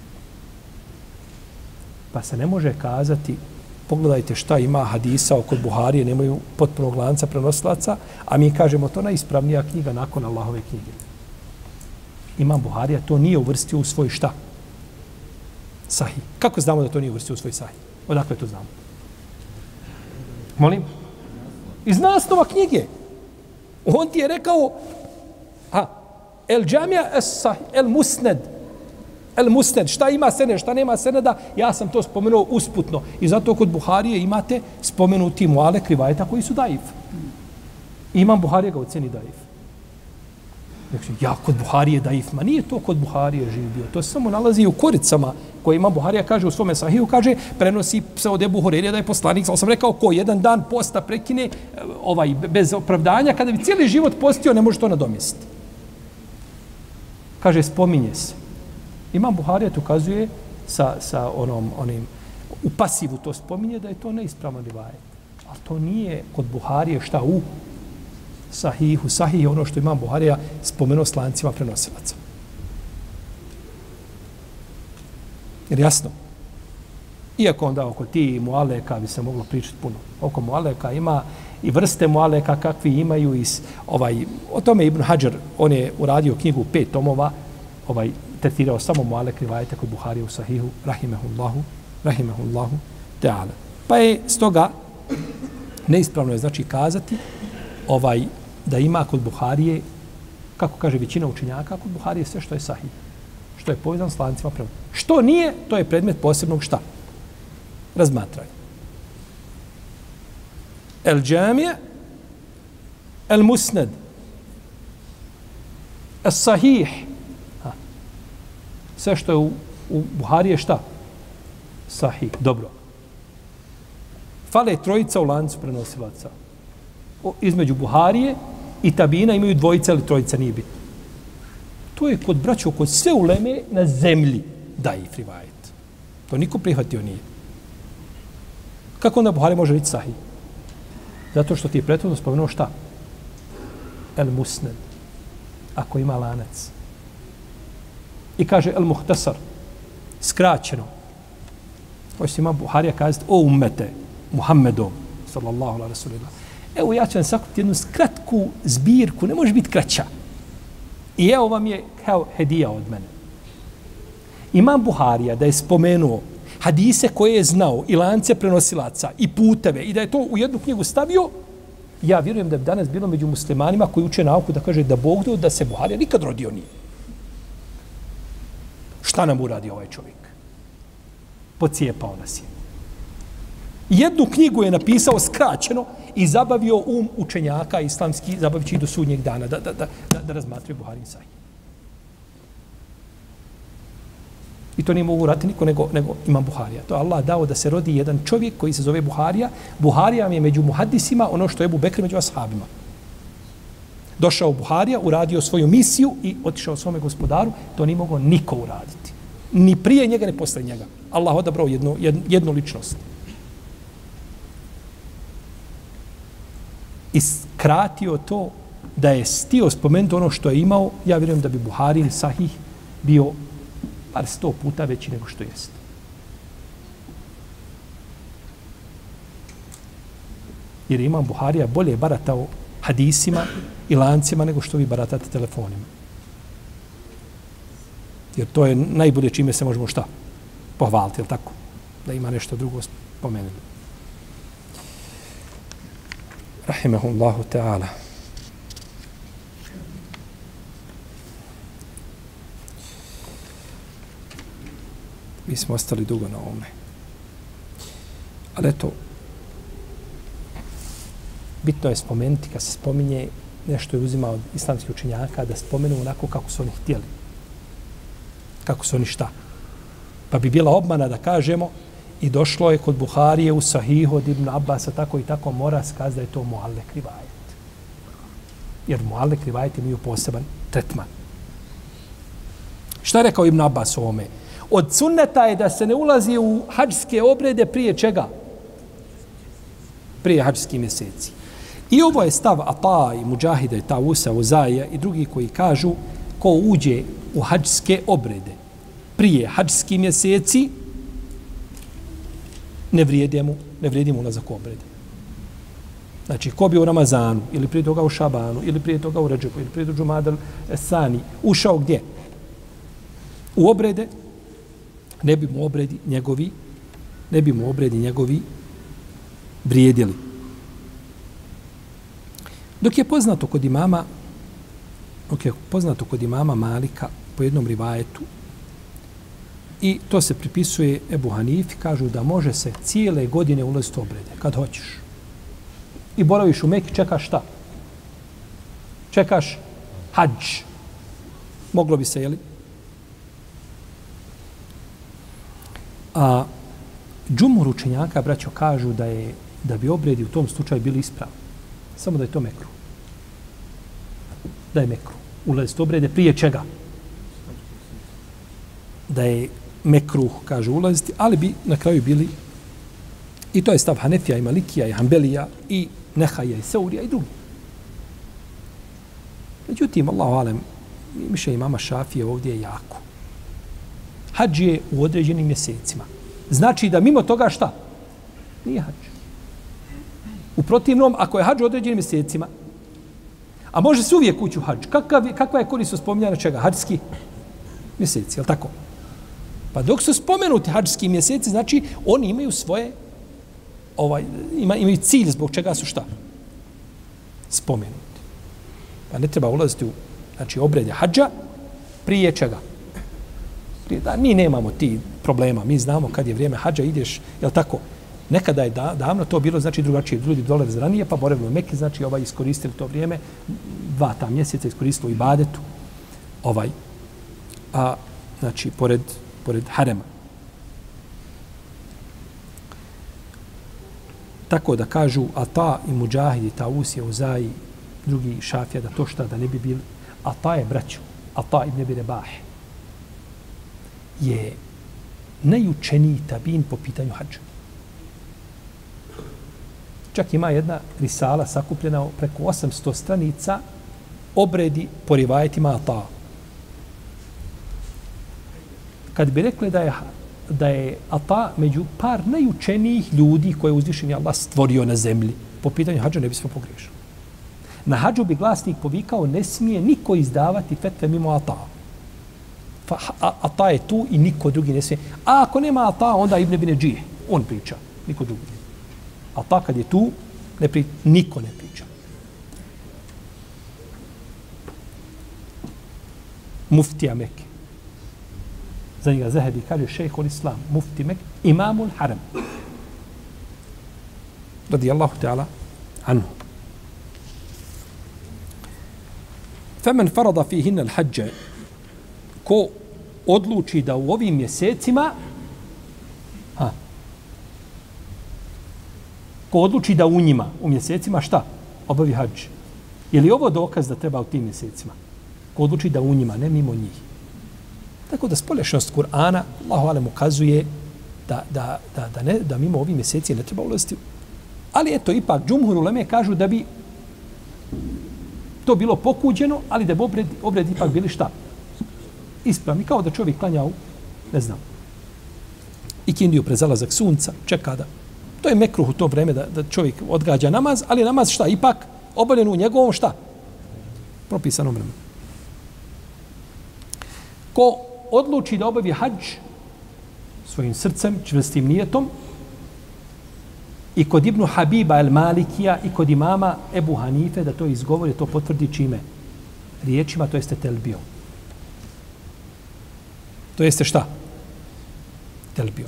Pa se ne može kazati, pogledajte šta ima hadisa oko Buharije, nemaju potpunog lanca prenosilaca, a mi kažemo to najispravnija knjiga nakon Allahove knjige. Imam Buharija to nije uvrstio u svoj šta? Sahih. Kako znamo da to nije uvrstio u svoj sahih? Odakle to znamo? Molim? Iz naslova knjige. On ti je rekao a, el džamija es sahih, el musned. El musned. Šta ima sened, šta nema seneda, ja sam to spomenuo usputno. I zato kod Buharije imate spomenuti mualek rivajeta koji su daif. Imam Buharije ga oceni daif. Znači, ja kod Buharije daif, ma nije to kod Buharije živ bio. To se samo nalazi u koricama koje Imam Buharija kaže u svome sahiju, kaže, prenosi se od Ebu Hurerija da je poslanik, ali sam rekao, ko jedan dan posta prekine ovaj, bez opravdanja, kada bi cijeli život postio, ne može to nadomjestiti. Kaže, spominje se. Imam Buharija tu ukazuje sa, sa onom, onim, u pasivu to spominje da je to neispravan rivajet. Ali to nije kod Buharije šta u sahihu. Sahih je ono što Imam Buharija spomenuo s lancima prenosilaca. Jer jasno, iako onda oko ti mualeka bi se moglo pričati puno. Oko mualeka ima i vrste mualeka kakvi imaju iz, ovaj, o tome Ibn Hadžar, on je uradio knjigu pet tomova, ovaj, tretirao samo mualek rivajete kod Buharije u sahihu, rahimehullahu, rahimehullahu, ta'ala. Pa je stoga neispravno je znači kazati ovaj, da ima kod Buharije, kako kaže većina učenjaka, kod Buharije sve što je sahih, što je povezan s lancima prenosa. Što nije, to je predmet posebnog šta? Razmatranja. El džamija, el musned, el sahih. Ha. Sve što je u, u Buharije šta? Sahih. Dobro. Fale trojica u lancu prenosilaca. O, između Buharije i Tabina imaju dvojica ili trojica, nije bitno. To je kod braćo, kod sve uleme na zemlji daif rivajet. To niko prihvatio nije. Kako onda Buhari može biti sahih? Zato što ti je prethodno spomenuo šta? El musned. Ako ima lanac. I kaže el muhtasar. Skraćeno. Hoće ima Buharija kazati o ummete Muhammedom sallallahu alaihi wa sallam. Evo ja ću vam sakupiti jednu kratku zbirku, ne može biti kraća. I evo vam je kao hedija od mene. Imam Buharija da je spomenuo hadise koje je znao i lance prenosilaca i puteve i da je to u jednu knjigu stavio, ja vjerujem da bi danas bilo među muslimanima koji uče nauku da kaže da Bog dao da se Buharija nikad rodio nije. Šta nam uradi ovaj čovjek? Pocijepao nas je. Jednu knjigu je napisao skraćeno i zabavio um učenjaka islamski, zabavit će i do sudnjeg dana da, da, da, da, da razmatraju Buharin sahih. I to nije mogu urati niko nego, nego Imam Buharija. To je Allah dao da se rodi jedan čovjek koji se zove Buharija. Buharija je među muhaddisima ono što je Ebu Bekr među ashabima. Došao Buharija, uradio svoju misiju i otišao svome gospodaru, to nije mogao niko uraditi. Ni prije njega, ni posle njega. Allah odabrao jednu, jednu, jednu ličnost. I skratio to da je stio spomenuti ono što je imao, ja vjerujem da bi Buharin sahih bio par sto puta veći nego što jeste. Jer imam Buharija bolje baratao hadisima i lancima nego što vi baratate telefonima. Jer to je najbolje čime se možemo šta? Pohvaliti, je li tako? Da ima nešto drugo spomenuti. Rahimahullahu ta'ala. Mi smo ostali dugo na ovome. Ali eto, bitno je spomenuti, kad se spominje, nešto je uzimao od islamskih učenjaka, da spomenu onako kako su oni htjeli. Kako su oni šta. Pa bi bila obmana da kažemo i došlo je kod Buharije u Sahihu od Ibn Abbasa, tako i tako mora skazati da je to muallek rivajet. Jer muallek rivajet imaju poseban tretman. Šta je rekao Ibn Abbas o ovome? Od sunneta je da se ne ulazi u hadžske obrede prije čega? Prije hadžskih mjeseci. I ovo je stav Ata i Mujahida i Tausa, Uzaija i drugi koji kažu ko uđe u hadžske obrede prije hadžskih mjeseci ne vrijedi mu, ne vrijedi mu ulazak u obrede. Znači, ko bi u Ramazanu, ili prije toga u Šabanu, ili prije toga u Redžepu, ili prije toga u Džumadal Sani, ušao gdje? U obrede, ne bi mu obredi njegovi, ne bi mu obredi njegovi vrijedili. Dok je poznato kod imama, dok je poznato kod imama Malika po jednom rivajetu, i to se pripisuje Ebu Hanifi, kažu da može se cijele godine ulaziti u obrede, kad hoćeš. I boraviš u Meki, čekaš šta? Čekaš hadž. Moglo bi se, jeli? A džumhur učenjaka, braćo, kažu da je da bi obredi u tom slučaju bili ispravni. Samo da je to mekru. Da je mekru. Ulaziti u obrede prije čega? Da je mekruh, kaže, ulaziti, ali bi na kraju bili, i to je stav Hanefija i Malikija i Hanbelija i Nehaja i Seurija i drugi. Međutim, Allahu alem, mišljenje imama Šafije ovdje je jako. Hadž je u određenim mjesecima. Znači da mimo toga šta? Nije hadž. U protivnom, ako je hadž u određenim mjesecima, a može se uvijek ući u hadž, kakav, kakva je korist spominjana čega? Hadžski mjeseci, je li tako? Pa dok su spomenuti hadžski mjeseci, znači oni imaju svoje, ovaj, ima, imaju cilj zbog čega su šta? Spomenuti. Pa ne treba ulaziti u, znači, obrede hadža prije čega? Prije, da, mi nemamo ti problema, mi znamo kad je vrijeme hadža, ideš, je li tako? Nekada je da, davno to bilo, znači drugačije, ljudi dole ranije, pa borevno u Mekke, znači ovaj iskoristili to vrijeme, dva ta mjeseca iskoristili u ibadetu, ovaj, a, znači, pored, pored harema. Tako da kažu Ata i Mujahid i Taus i Uzaji, drugi Šafija, da to šta, da ne bi bili. Ata je braćo, Ata ibn Abi Rabah je najučeniji tabin po pitanju hadža. Čak ima jedna risala sakupljena preko osamsto stranica obredi po rivajetima Ata. Kad bi rekli da je, da je Ata među par najučenijih ljudi koje je uzvišeni Allah stvorio na zemlji, po pitanju hadža ne bismo pogriješili. Na hadžu bi glasnik povikao, ne smije niko izdavati fetve mimo Ata. Fa, a, Ata je tu i niko drugi ne smije. A ako nema Ata, onda Ibn Abi Nedžije. On priča, niko drugi. Ata kad je tu, ne pri, niko ne priča. Muftija Mekke. Za njega Zahebi kaže šejhul Islam, mufti Mekke, imamul haram. Radijallahu ta'ala anhu. Femen farada fihinna al-hađe, ko odluči da u ovim mjesecima, ha, ko odluči da u njima, u mjesecima, šta? Obavi hadž. Je li ovo dokaz da treba u tim mjesecima? Ko odluči da u njima, ne mimo njih. Tako da spolješnost Kur'ana, Allahu alem, ukazuje da, da, da, da, ne, da mimo ovih mjeseci ne treba ulaziti. Ali eto, ipak, džumhur uleme kažu da bi to bilo pokuđeno, ali da bi obred, obred ipak bili šta? Ispravni, kao da čovjek klanja u, ne znam, i kindiju pred zalazak sunca, čeka da. To je mekruh u to vreme da, da čovjek odgađa namaz, ali namaz šta? Ipak obavljen u njegovom šta? Propisanom vremenu. Ko odluči da obavi hadž svojim srcem, čvrstim nijetom, i kod Ibnu Habiba el Malikija i kod imama Ebu Hanife da to izgovori, to potvrdi čime? Riječima, to jeste telbijom. To jeste šta? Telbijom.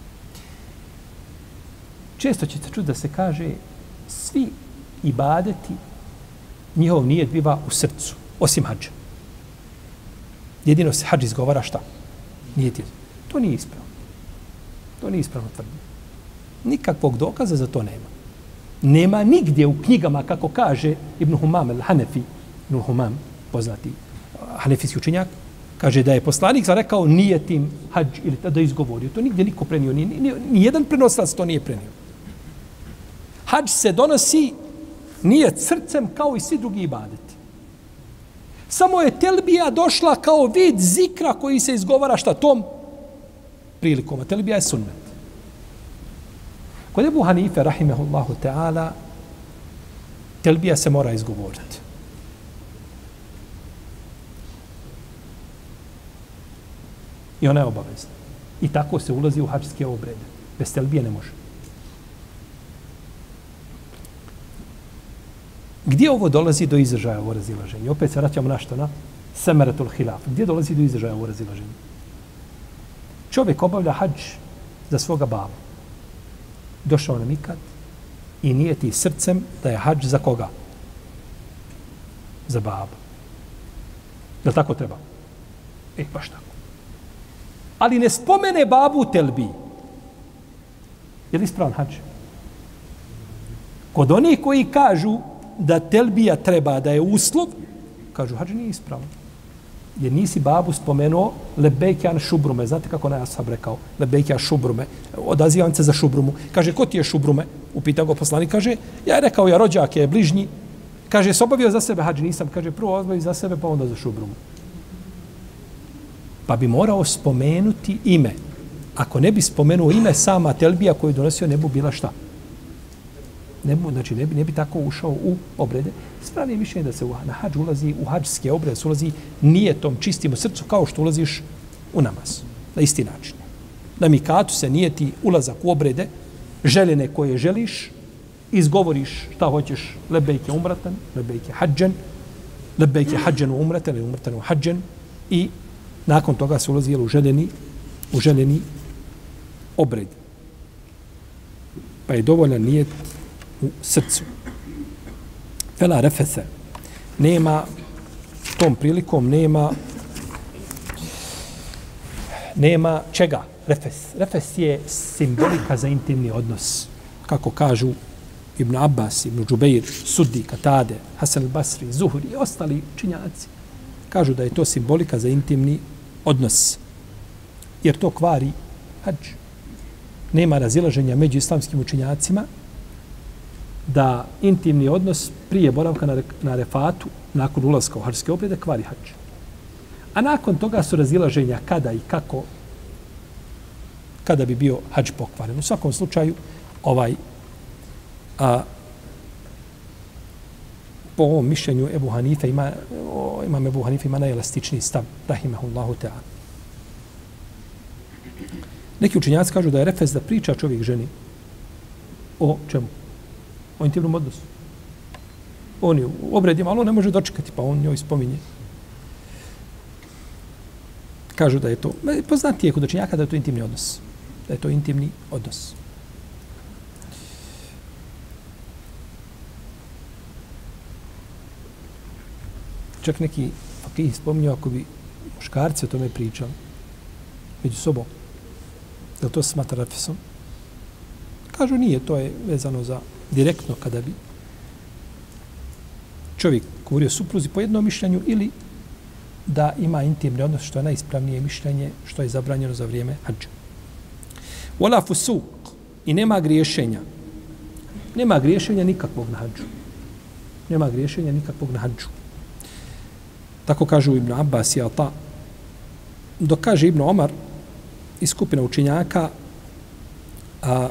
Često ćete čuti da se kaže svi ibadeti njihov nijet biva u srcu, osim hadža. Jedino se hadž izgovara šta? Nijet je. To nije ispravno. To nije ispravno tvrdnje. Nikakvog dokaza za to nema. Nema nigdje u knjigama, kako kaže Ibn Humam el-Hanefi, Ibn Humam, poznati hanefijski učenjak, kaže da je poslanik rekao nijetim hadž ili da izgovorio. To nigdje niko prenio. Ni, ni, ni jedan prenosilac to nije prenio. Hadž se donosi nijet srcem kao i svi drugi ibadeti. Samo je telbija došla kao vid zikra koji se izgovara šta tom prilikom. A telbija je sunnet. Kod Ebu Hanife, rahimehullahu ta'ala, telbija se mora izgovoriti. I ona je obavezna. I tako se ulazi u hadžske obrede. Bez telbije ne može. Gdje ovo dolazi do izražaja ovo razilaženje? Opet se vraćamo na što? Na semeratul hilaf. Gdje dolazi do izražaja ovo razilaženje? Čovjek obavlja hadž za svoga babu. Došao na mikat i nijeti srcem da je hadž za koga? Za babu. Je li tako treba? E, baš tako. Ali ne spomene babu u telbiji. Je li ispravan hadž? Kod onih koji kažu da telbija treba, da je uslov, kažu, hadž nije ispravan. Jer nisi babu spomenuo lebejkjan šubrume. Znate kako na ashab rekao? Lebejkjan šubrume. Odazivam se za šubrumu. Kaže, ko ti je šubrume? Upita go poslanik. Kaže, ja je rekao, ja rođak je bližnji. Kaže, se obavio za sebe hadž? Nisam. Kaže, prvo obavio za sebe, pa onda za šubrumu. Pa bi morao spomenuti ime. Ako ne bi spomenuo ime, sama telbija koju je donosio ne bi bila šta? Ne bi, znači, ne bi, ne bi tako ušao u obrede. Spravi mišljenje da se u, na hadž ulazi, u hadžske obrede se ulazi nijetom čistim u srcu kao što ulaziš u namaz. Na isti način. Na mikatu se nijeti ulazak u obrede, željene koje želiš, izgovoriš šta hoćeš, lebejke umratan, lebejke hadžen, lebejke hadžen u umratan ili umratan u hadžen i nakon toga se ulazi u željeni, u željeni obred. Pa je dovoljan nijet u srcu. Fela refese. Nema, tom prilikom nema nema čega? Refes. Refes je simbolika za intimni odnos. Kako kažu Ibn Abbas, Ibn Džubeir, Suddi, Katade, Hasan al-Basri, Zuhri i ostali činjaci. Kažu da je to simbolika za intimni odnos. Jer to kvari hadž. Nema razilaženja među islamskim učinjacima da intimni odnos prije boravka na, na refatu, nakon ulaska u hadžske obrede, kvari hadž. A nakon toga su razilaženja kada i kako, kada bi bio hadž pokvaren. U svakom slučaju, ovaj, a, po ovom mišljenju Ebu Hanife ima, o, imam Ebu Hanife ima najelastičniji stav, rahimahullahu ta'ala. Neki učinjaci kažu da je refes da priča čovjek ženi o čemu? O intimnom odnosu. On je u obredima, ali on ne može dočekati, pa on njoj spominje. Kažu da je to, poznati je kod učenjaka da je to intimni odnos. Da je to intimni odnos. Čak neki fakih spominju ako bi muškarci o tome pričali među sobom. Je li to smatra refesom? Kažu nije, to je vezano za direktno kada bi čovjek govorio supruzi po jednom mišljenju ili da ima intimni odnos, što je najispravnije mišljenje, što je zabranjeno za vrijeme hadža. Wala fusuk, i nema griješenja. Nema griješenja nikakvog na hadžu. Nema griješenja nikakvog na hadžu. Tako kažu Ibn Abbas i Ata. Dok kaže Ibn Omar iz skupina učenjaka a,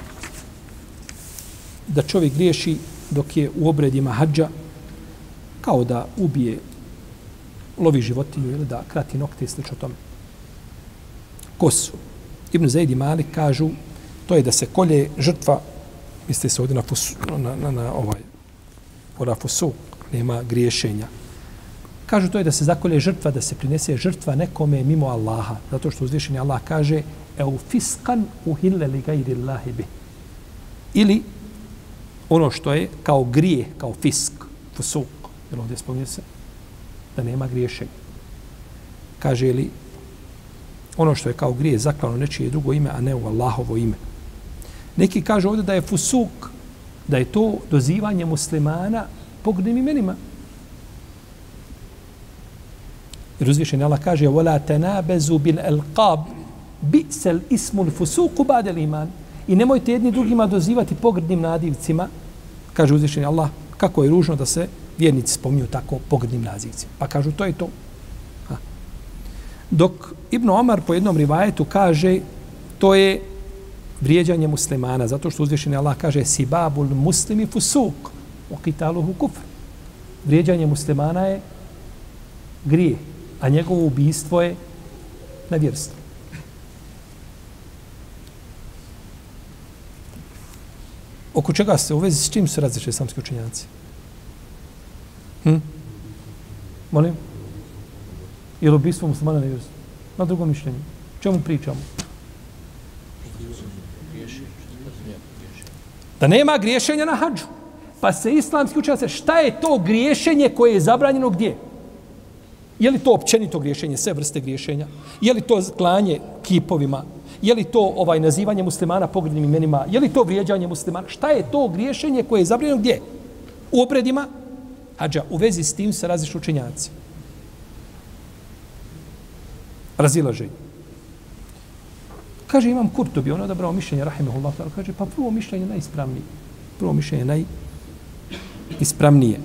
da čovjek griješi dok je u obredima hadža, kao da ubije, lovi životinju ili da krati nokte i slično tome. Kosu. Ibn Zaid i Malik kažu to je da se kolje žrtva, misli se ovdje na, fusu, na, na, na ovaj, ora fusu, nema griješenja. Kažu to je da se zakolje žrtva, da se prinese žrtva nekome mimo Allaha. Zato što uzvišeni Allah kaže eu fiskan uhille li gajri Allahi bi. Ili ono što je kao grije, kao fisk, fusuk. Jer ovdje spominje se da nema griješenja. Kaže li ono što je kao grije zaklano nečije drugo ime, a ne u Allahovo ime. Neki kažu ovdje da je fusuk, da je to dozivanje muslimana pogrdnim imenima. Jer uzvišen Allah kaže وَلَا تَنَابَزُوا بِالْأَلْقَابِ بِئْسَ الْإِسْمُ الْفُسُوقُ بَعْدَ الْإِيمَانِ. I nemojte jedni drugima dozivati pogrdnim nadivcima, kaže uzvišen Allah, kako je ružno da se vjernici spominju tako pogrdnim nazivcima. Pa kažu to je to. Ha. Dok Ibn Omar po jednom rivajetu kaže to je vrijeđanje muslimana, zato što uzvišeni Allah kaže sibabul muslimi fusuk wa qitaluhu kufr. Vrijeđanje muslimana je grije, a njegovo ubijstvo je nevjerstvo. Oko čega se u vezi s čim se različite islamski učenjaci? Hm? Molim? Je li ubijstvo muslimana nevjerstvo? Na drugom mišljenju. Čemu pričamo? Da nema griješenja na hadžu. Pa se islamski učenjaci, šta je to griješenje koje je zabranjeno gdje? Je li to općenito griješenje, sve vrste griješenja? Je li to klanje kipovima? Je li to ovaj nazivanje muslimana pogrdnim imenima? Je li to vrijeđanje muslimana? Šta je to griješenje koje je zabranjeno gdje? U obredima hadža. U vezi s tim se različni učenjaci. Razilaženje. Kaže imam Kurtubi, on je odabrao mišljenje, rahimahullah, kaže, pa prvo mišljenje najispravnije. Prvo mišljenje najispravnije.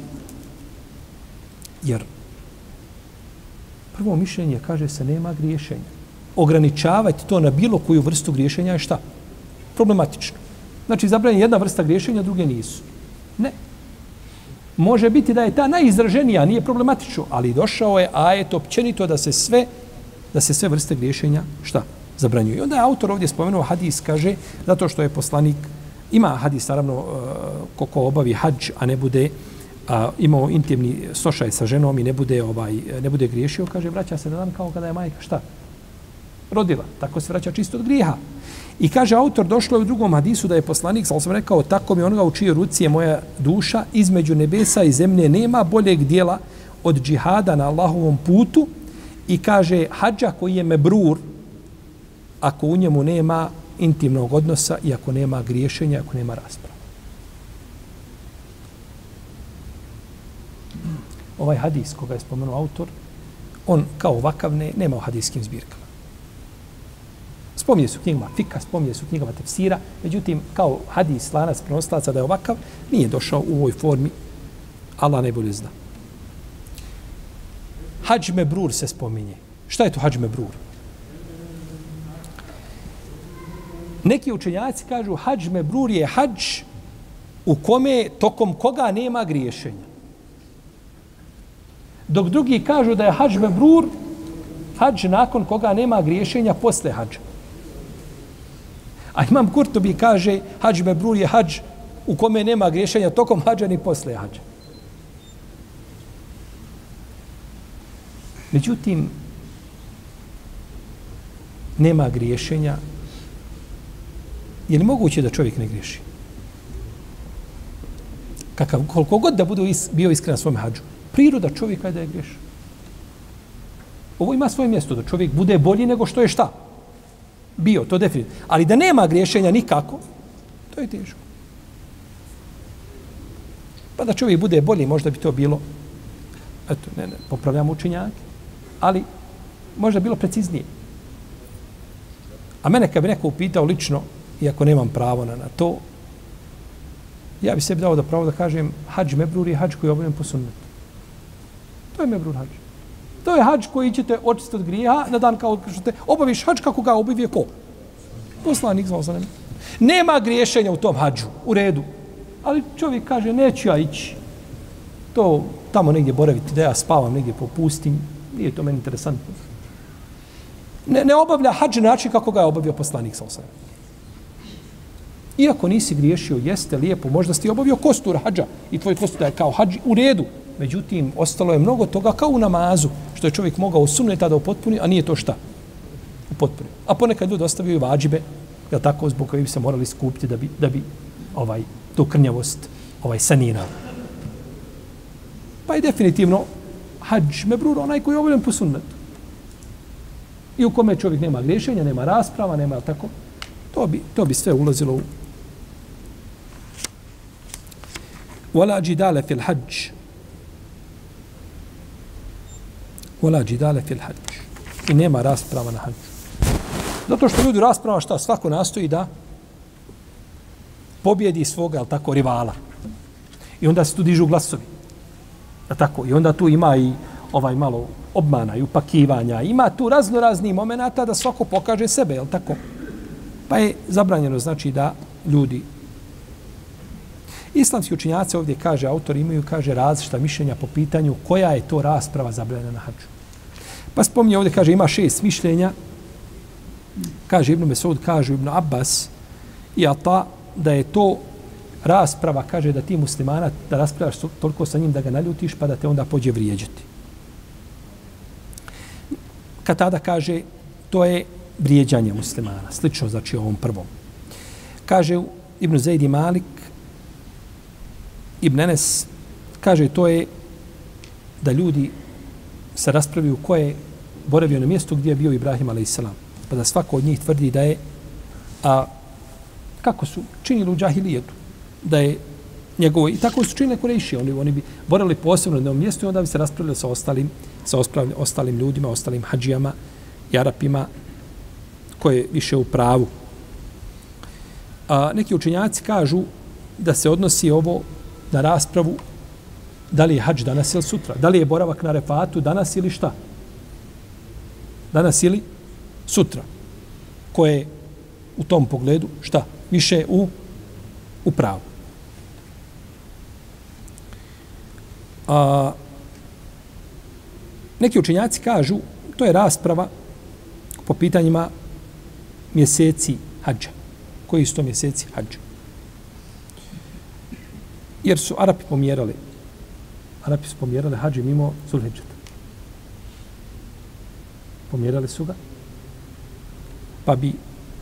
Jer prvo mišljenje, kaže se, nema griješenja. Ograničavati to na bilo koju vrstu griješenja je šta? Problematično. Znači, zabranjena jedna vrsta griješenja, druge nisu. Ne. Može biti da je ta najizraženija, nije problematično, ali došao je ajet općenito da se sve, da se sve vrste griješenja, šta? Zabranjuju. I onda je autor ovdje spomenuo hadis, kaže, zato što je poslanik, ima hadis, naravno, ko, ko obavi hadž, a ne bude a, imao intimni sošaj sa ženom i ne bude, ovaj, ne bude griješio, kaže, vraća se na dan kao kada je majka, šta? Rodila. Tako se vraća čisto od grijeha. I kaže autor, došlo je u drugom hadisu da je poslanik, sam sam rekao, tako mi onoga u čijoj ruci je moja duša, između nebesa i zemlje nema boljeg dijela od džihada na Allahovom putu i kaže, hadža koji je mebrur, ako u njemu nema intimnog odnosa i ako nema griješenja, ako nema rasprava. Ovaj hadis koga je spomenuo autor, on kao ovakav ne, nema u hadijskim zbirkama. Spominje su knjigama fika, spominje su knjigama tefsira, međutim, kao hadis, lanac, prenoslaca da je ovakav, nije došao u ovoj formi, Allah najbolje zna. Hadž mebrur se spominje. Šta je to hadž mebrur? Neki učenjaci kažu hadž mebrur je hadž u kome, tokom koga nema griješenja. Dok drugi kažu da je hadž mebrur hadž nakon koga nema griješenja posle hadža. A Imam Kurtubi kaže hadž mebrur je hadž u kome nema griješenja tokom hadža ni posle hadža. Međutim, nema griješenja. Je li moguće da čovjek ne griješi? Kakav, koliko god da budu is, bio iskren na svom hadžu. Priroda čovjeka je da je griješi. Ovo ima svoje mjesto, da čovjek bude bolji nego što je šta? Bio, to definitivno. Ali da nema griješenja nikako, to je teško. Pa da čovjek bude bolji, možda bi to bilo Eto, ne, ne, popravljamo učenjake. Ali možda bilo preciznije. A mene kad bi neko upitao lično, iako nemam pravo na, na to, ja bi sebi dao da pravo da kažem hadž mebrur je hadž koji je obavljen po sunnetu. To je mebrur hadž. To je hadž koji ćete očistiti od grijeha na dan kao što te obaviš hadž kako ga obavije ko? Poslanik zvao za nema. Nema griješenja u tom hadžu, u redu. Ali čovjek kaže, neću ja ići. To tamo negdje boraviti, da ja spavam negdje po pustinji. Nije to meni interesantno. Ne, ne obavlja hadž na način kako ga je obavio poslanik sa osam. Iako nisi griješio, jeste lijepo, možda si obavio kostur hadža i tvoj kostur je kao hadž u redu. Međutim, ostalo je mnogo toga kao u namazu, što je čovjek mogao sunneta da upotpuni, a nije to šta? Upotpuni. A ponekad ljudi ostavio i vađibe, jel tako, zbog koji bi se morali skupiti da bi, da bi ovaj, tu krnjavost ovaj, sanirao. Pa je definitivno hadž mebrur onaj koji je obavljen po sunnetu. I u kome čovjek nema griješenja, nema rasprava, nema tako, to bi, to bi sve ulazilo u wala jidala fil hajj wala jidala fil hajj i nema rasprava na hadžu. Zato što ljudi rasprava šta svako nastoji da pobjedi svoga, al tako, rivala. I onda se tu dižu glasovi. A tako, i onda tu ima i ovaj malo obmana i upakivanja. Ima tu razno razni momenata da svako pokaže sebe, jel tako? Pa je zabranjeno, znači, da ljudi... Islamski učenjaci ovdje, kaže, autor imaju, kaže, različita mišljenja po pitanju koja je to rasprava zabranjena na hadžu. Pa spominje ovdje, kaže, ima šest mišljenja. Kaže Ibn Mesud, kaže Ibn Abbas i Ata, da je to rasprava, kaže, da ti muslimana, da raspravaš toliko sa njim da ga naljutiš, pa da te onda pođe vrijeđati. Kad tada kaže, to je vrijeđanje muslimana, slično znači ovom prvom. Kaže Ibn Zaid i Malik, Ibn Enes, kaže, to je da ljudi se raspravljaju ko je boravio na mjestu gdje je bio Ibrahim alejselam. Pa da svako od njih tvrdi da je, a kako su činili u džahilijetu, da je njegovo, i tako su činili Kurejši, oni, oni bi boravili posebno na jednom mjestu i onda bi se raspravljali sa ostalim, sa ostalim ljudima, ostalim hadžijama i Arapima koje više u pravu. A neki učenjaci kažu da se odnosi ovo na raspravu da li je hadž danas ili sutra, da li je boravak na Arefatu danas ili šta? Danas ili sutra. Koje je u tom pogledu šta? Više u, u pravu. A, neki učenjaci kažu, to je rasprava po pitanjima mjeseci hadža. Koji su to mjeseci hadža? Jer su Arapi pomjerali. Arapi su pomjerali hadži mimo Zulhidžeta. Pomjerali su ga. Pa bi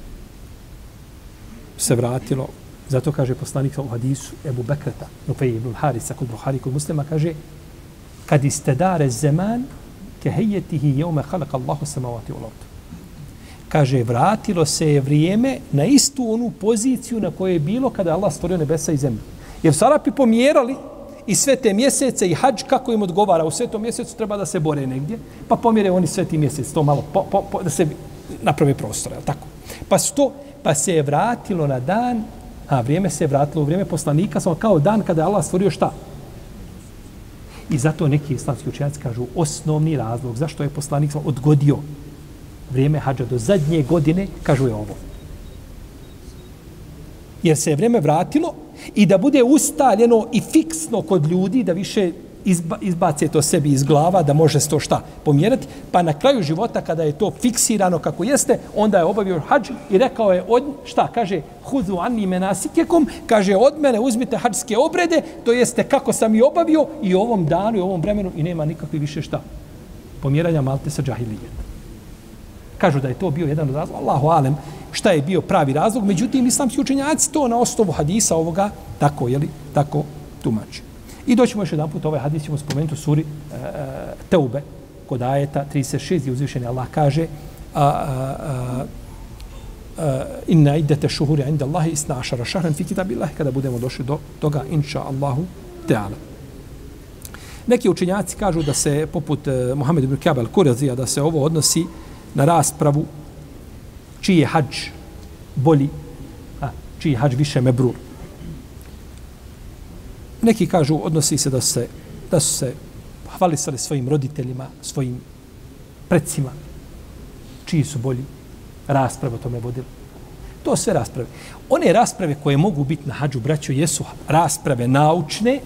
se vratilo. Zato kaže poslanik u hadisu Ebu Bekreta, Nufej ibn Harisa, kod Buhari, kod Muslima, kaže kad istedare zeman ke hejetihi jeume halaka Allahu samavati u lovtu. Kaže, vratilo se je vrijeme na istu onu poziciju na kojoj je bilo kada Allah stvorio nebesa i zemlju. Jer su Arapi pomjerali i sve te mjesece i hadž kako im odgovara. U svetom mjesecu treba da se bore negdje, pa pomjere oni sveti mjesec, to malo, po, po, po, da se napravi prostor, je tako? Pa, sto, pa se je vratilo na dan, a vrijeme se je vratilo u vrijeme poslanika, samo kao dan kada je Allah stvorio šta? I zato neki islamski učenjaci kažu osnovni razlog zašto je poslanik odgodio vrijeme hadža do zadnje godine, kažu je ovo. Jer se je vrijeme vratilo i da bude ustaljeno i fiksno kod ljudi, da više izba, izbace to sebi iz glava, da može se to šta pomjerati, pa na kraju života kada je to fiksirano kako jeste, onda je obavio hadž i rekao je, od, šta, kaže, huzu anni menasikekom, kaže, od mene uzmite hadžske obrede, to jeste kako sam i obavio i u ovom danu i u ovom vremenu i nema nikakvi više šta pomjeranja malte sa džahilijeta. Kažu da je to bio jedan od razloga, Allahu alem, šta je bio pravi razlog, međutim, islamski učenjaci to na osnovu hadisa ovoga tako, jeli, tako tumači. I doćemo još jedan put, ovaj hadis ćemo spomenuti u suri e, Teube, kod ajeta trideset šest, gdje uzvišeni Allah kaže a, a, a, a, inna iddete šuhuri inda Allahi isna ašara šahran fi kitabillahi, kada budemo došli do toga, inša Allahu teala. Neki učenjaci kažu da se, poput uh, Mohamed ibn Ka'b al-Kurazija, da se ovo odnosi na raspravu čiji je hadž bolji, a, čiji je hadž više mebrur. Neki kažu odnosi se da se da su se hvalisali svojim roditeljima, svojim predsima, čiji su bolji, rasprave o tome vodili. To sve rasprave. One rasprave koje mogu biti na hadžu, braćo, jesu rasprave naučne,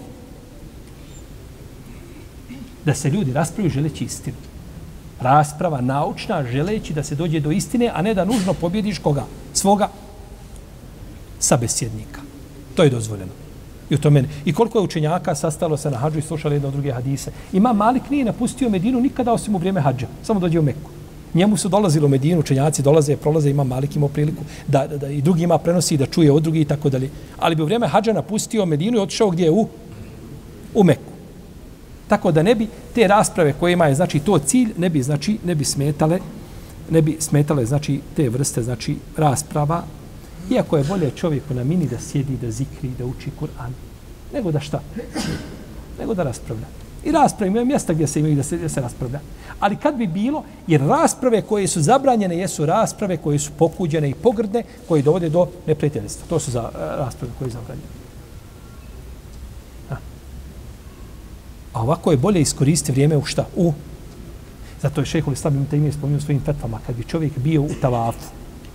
da se ljudi raspravaju želeći istinu. Rasprava naučna, želeći da se dođe do istine, a ne da nužno pobjediš koga? Svoga sabesjednika. To je dozvoljeno. I, u tome, I koliko je učenjaka sastalo se na hadžu i slušali jedno druge hadise. Imam Malik nije napustio Medinu nikada osim u vrijeme hadža. Samo dođe u Meku. Njemu su dolazili u Medinu, učenjaci dolaze, prolaze, Imam Malik imao priliku da, da, da i drugima prenosi, da čuje od drugih i tako dalje. Ali bi u vrijeme hadža napustio Medinu i otišao gdje je u, u Meku. Tako da ne bi te rasprave koje imaju, znači to cilj, ne bi, znači, ne bi smetale, ne bi smetale, znači, te vrste, znači, rasprava. Iako je bolje čovjeku na mini da sjedi, da zikri, da uči Kur'an, nego da šta? Nego da raspravlja. I rasprave imaju mjesta gdje se imaju da se, da se raspravlja. Ali kad bi bilo, jer rasprave koje su zabranjene jesu rasprave koje su pokuđene i pogrdne, koje dovode do neprijateljstva. To su za, rasprave koje je zabranjene. A. A ovako je bolje iskoristiti vrijeme u šta? U. Zato je šejhul Islam ibn Tejmije spomenuo svojim fetvama, kad bi čovjek bio u tavafu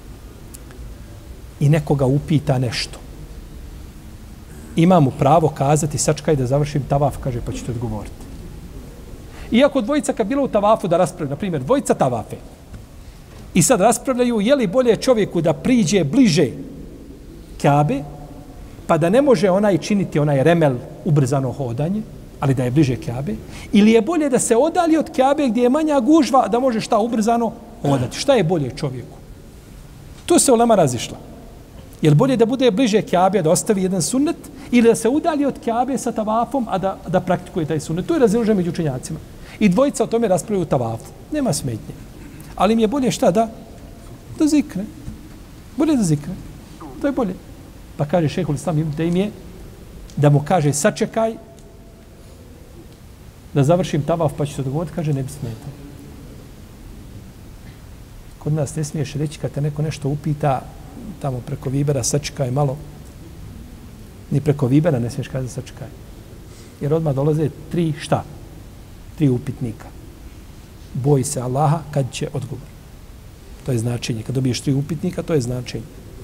i nekoga upita nešto, ima mu pravo kazati, sačekaj da završim tavaf, kaže, pa ćete odgovoriti. Iako dvojica kad bilo u tavafu da raspravljaju, na primjer, dvojica tavafe, i sad raspravljaju je li bolje čovjeku da priđe bliže Kabe, pa da ne može onaj činiti onaj remel, ubrzano hodanje, ali da je bliže Kabe, ili je bolje da se odali od Kabe gdje je manja gužva, da može šta ubrzano hodati. Šta je bolje čovjeku? Tu se ulema razišla. Je li bolje da bude bliže Kabe, da ostavi jedan sunnet, ili da se udalji od Kabe sa tavafom, a da, da praktikuje taj sunnet? To je razilaženje među učenjacima. I dvojica o tome raspravljaju u tavafu. Nema smetnje. Ali im je bolje šta da? Da zikre. Bolje da zikre. To je bolje. Pa kaže šejhul Islam ibn Tejmije da mu kaže sačekaj da završim tavaf pa ću se dogovoriti, kaže ne bi smetao. Kod nas ne smiješ reći kad te neko nešto upita tamo preko Vibera, sačekaj malo. Ni preko Vibera ne smiješ kazati sačekaj. Jer odmah dolaze tri šta? Tri upitnika. Boj se Allaha kad će odgovor. To je značenje. Kad dobiješ tri upitnika, to je značenje.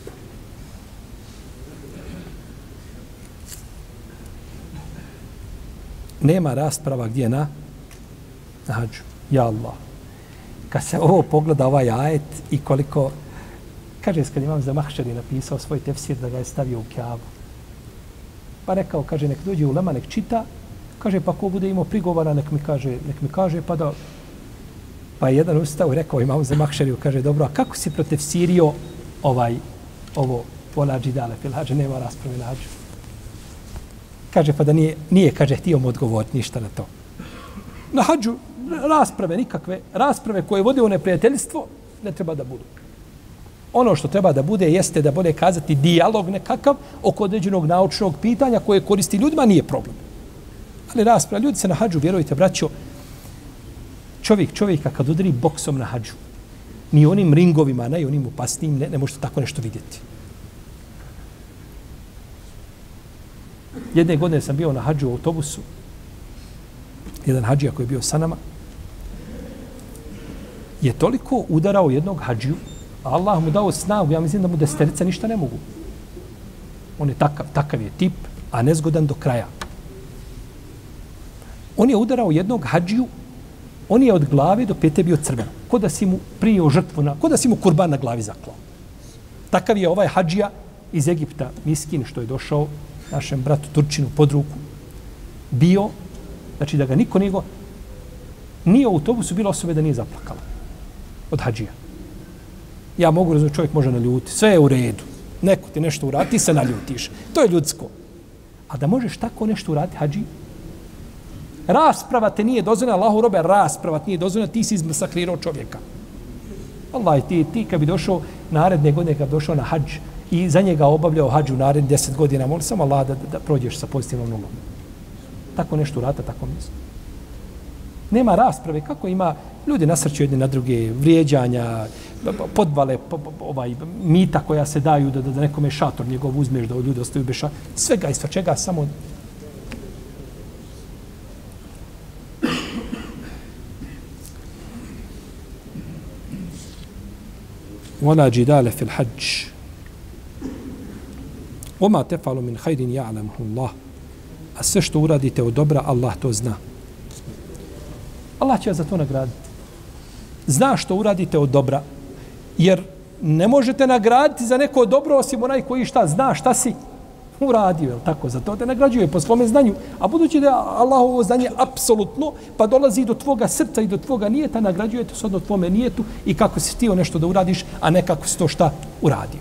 Nema rasprava gdje na na hadžu. Ja Allah. Kad se ovo pogleda, ovaj ajet i koliko, kaže, kad imam za Mahšari napisao svoj tefsir da ga je stavio u Kjabu. Pa rekao, kaže, nek dođe u lema, nek čita, kaže, pa ko bude imao prigovara, nek mi kaže, nek mi kaže, pa da... Pa je jedan ustao i rekao, imam za Mahšariju, kaže, dobro, a kako si protefsirio ovaj, ovo, vola džidale, fil hađe, nema rasprave na hađu. Kaže, pa da nije, nije, kaže, htio mu odgovoriti ništa na to. Na hađu, rasprave nikakve, rasprave koje vode u neprijateljstvo, ne treba da budu. Ono što treba da bude jeste da bude kazati dijalog nekakav oko određenog naučnog pitanja koje koristi ljudima, nije problem. Ali rasprava, ljudi se na hađu, vjerujte, braćo, čovjek čovjeka kad udari boksom na hađu, ni onim ringovima, ne onim opasnim, ne, ne možete tako nešto vidjeti. Jedne godine sam bio na hađu u autobusu, jedan hađija koji je bio sa nama, je toliko udarao jednog hađiju, a Allah mu dao snagu, ja mislim da mu deseterica ništa ne mogu. On je takav, takav je tip, a nezgodan do kraja. On je udarao jednog hađiju, on je od glave do pete bio crven. Ko da si mu prijeo žrtvu, na, ko da si mu kurban na glavi zaklao. Takav je ovaj hađija iz Egipta, miskin, što je došao našem bratu Turčinu pod ruku, bio, znači da ga niko nije, nije u autobusu bilo osobe da nije zaplakala od hađija. Ja mogu razumjeti, čovjek može naljuti, sve je u redu, neko ti nešto uradi, ti se naljutiš, to je ljudsko. A da možeš tako nešto uraditi hađiji? Rasprava te nije dozvoljena, Allahu robe, rasprava te nije dozvoljena, ti si izmasakrirao čovjeka. Allah, ti, ti kad bi došao naredne godine, kad bi došao na hađ i za njega obavljao hađu naredne deset godina, moli samo Allah da, da, da prođeš sa pozitivnom nulom. Tako nešto urata, tako mislim. Nema rasprave kako ima ljudi nasrću jedni na druge, vrijeđanja, podvale, ovaj, mita koja se daju da, da nekome šator njegov uzmeš, da ljudi ostaju bez šator. Svega i svačega, samo ولا جدال في الحج وما تفعل من خير يعلمه الله a sve što uradite od dobra Allah to zna. Allah će vas za to nagraditi. Zna što uradite od dobra, jer ne možete nagraditi za neko dobro osim onaj koji šta zna šta si uradio, je tako? Zato te nagrađuje po svome znanju. A budući da je Allahovo znanje apsolutno, pa dolazi do tvoga srca i do tvoga nijeta, nagrađuje te shodno tvome nijetu i kako si htio nešto da uradiš, a ne kako si to šta uradio.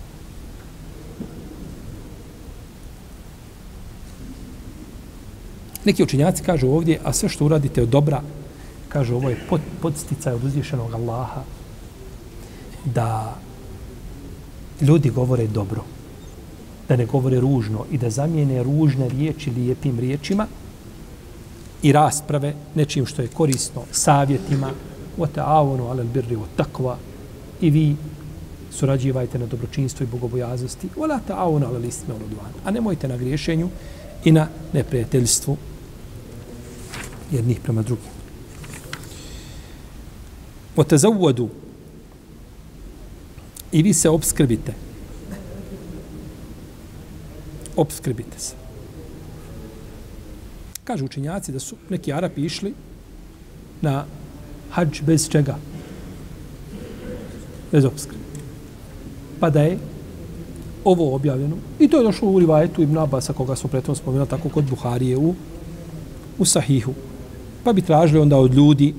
Neki učenjaci kažu ovdje, a sve što uradite od dobra, kažu ovo je pod, podsticaj od uzvišenog Allaha da ljudi govore dobro, da ne govore ružno i da zamijene ružne riječi lijepim riječima i rasprave nečim što je korisno, savjetima, وَتَعَوَنُوا عَلَى الْبِرِّ وَالتَّقْوَى i vi surađivajte na dobročinstvu i bogobojaznosti, وَلَا تَعَوَنُوا عَلَى الْإِثْمِ وَالْعُدْوَانِ a nemojte na griješenju i na neprijateljstvu jednih prema drugim. وَتَزَوَّدُوا i vi se opskrbite. Opskrbite se. Kažu učenjaci da su neki Arapi išli na hadž bez čega? Bez opskrbe. Pa da je ovo objavljeno, i to je došlo u rivajetu Ibn Abasa, koga smo pretom spomenuli, tako kod Buharije u, u Sahihu. Pa bi tražili onda od ljudi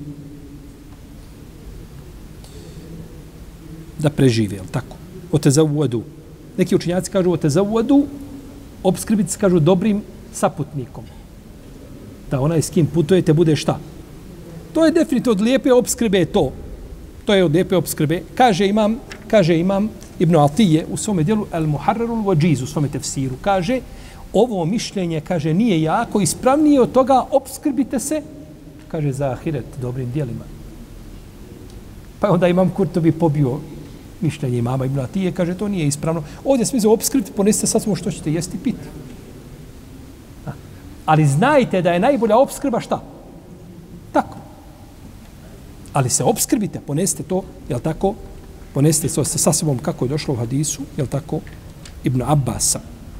da prežive, jel tako? Otezavadu. Neki učenjaci kažu otezavadu, opskrbiti se, kažu, dobrim saputnikom. Da onaj s kim putujete bude šta? To je definitivno od lijepe opskrbe to. To je od lijepe opskrbe. Kaže imam, kaže imam Ibn Atije u svome dijelu El Muharrarul Wajiz, u svome tefsiru. Kaže, ovo mišljenje, kaže, nije jako ispravnije od toga, opskrbite se, kaže, za ahiret dobrim dijelima. Pa onda imam Kurtobi pobio mišljenje imama Ibn Atije, kaže, to nije ispravno. Ovdje svi za opskrbiti, ponesite sad samo što ćete jesti i piti. Ali znajte da je najbolja opskrba šta? Tako. Ali se opskrbite, ponesite to, jel tako? Ponesite to sa sobom kako je došlo u hadisu, jel tako? Ibn Abbasa.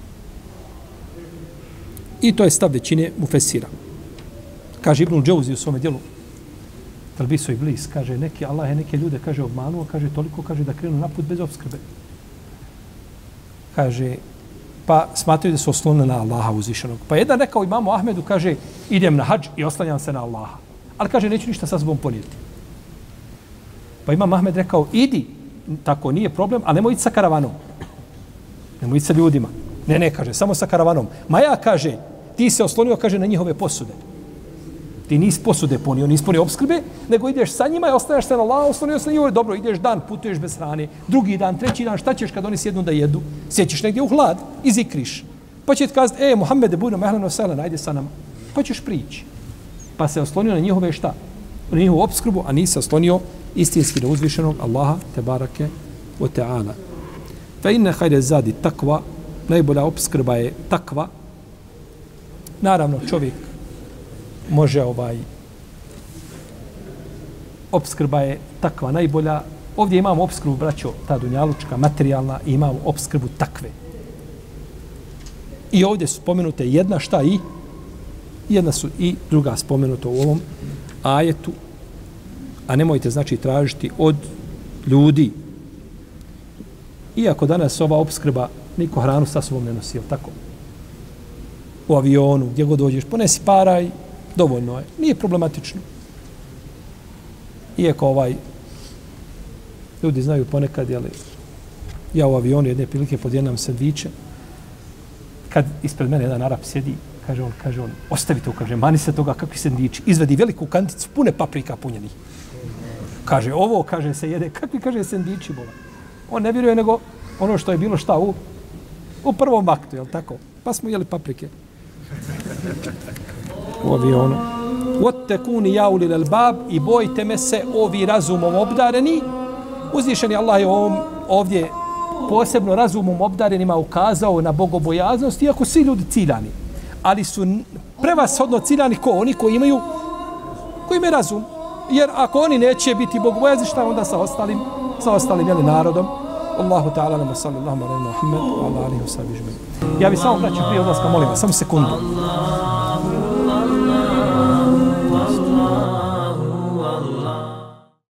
I to je stav većine mufesira. Kaže Ibn Džauzi u svome dijelu, Talbisu Iblis, kaže, neki Allah je neke ljude, kaže, obmanuo, kaže, toliko, kaže, da krenu na put bez opskrbe. Kaže, pa smatraju da su oslonili na Allaha uzvišenog. Pa jedan rekao imamu Ahmedu, kaže, idem na hadž i oslanjam se na Allaha. Ali kaže, neću ništa sa sobom ponijeti. Pa imam Ahmed rekao, idi, tako, nije problem, ali nemoj ići sa karavanom. Nemoj ići sa ljudima. Ne, ne, kaže, samo sa karavanom. Ma ja, kaže, ti se oslonio, kaže, na njihove posude. Ti nis posude ponio, nis ponio opskrbe, nego ideš sa njima i ostaneš se na Allaha, oslonio se na njihove, dobro, ideš dan, putuješ bez hrane, drugi dan, treći dan, šta ćeš kad oni sjednu da jedu? Sjećeš negdje u hlad i zikriš. Pa će ti kazati, e, Muhammede, budno mehleno selen, ajde sa nama. Pa ćeš prići. Pa se oslonio na njihove šta? Na njihovu opskrbu, a nisi oslonio istinski na uzvišenog Allaha, te barake, o teala. Fa inne hajde zadi takva, najbolja opskrba je takva. Naravno, čovjek može ovaj opskrba je takva najbolja. Ovdje imamo opskrbu, braćo, ta dunjalučka, materijalna, i imamo opskrbu takve. I ovdje su spomenute jedna šta i jedna su i druga spomenuta u ovom ajetu. A nemojte, znači, tražiti od ljudi. Iako danas ova opskrba niko hranu sa sobom ne nosi, tako? U avionu, gdje god dođeš, ponesi para i dovoljno je. Nije problematično. Iako ovaj ljudi znaju ponekad, jeli, ja u avionu jedne prilike podjenam sandviče, kad ispred mene jedan Arap sjedi, kaže on, kaže on, ostavi to, kaže, mani se toga kakvi sandviči, izvedi veliku kanticu, pune paprika punjenih. Kaže, ovo, kaže, se jede, kakvi, kaže, sandviči, bola. On ne vjeruje nego ono što je bilo šta u, u prvom aktu, jel tako? Pa smo jeli paprike u avionu. Wattakuni ya ulil albab, i bojte me se ovi razumom obdareni. Uzvišeni Allah je ovom, ovdje posebno razumom obdarenima ukazao na bogobojaznost, iako svi ljudi ciljani. Ali su prevashodno ciljani ko? Oni koji imaju, koji imaju razum. Jer ako oni neće biti bogobojazni, šta onda sa ostalim, sa ostalim jeli, narodom? Allahu ta'ala nama sallallahu alaihi wa Muhammed wa ala alihi wa sahbihi. Ja bih samo, braću, prije odlaska, molim vas, samo sekundu.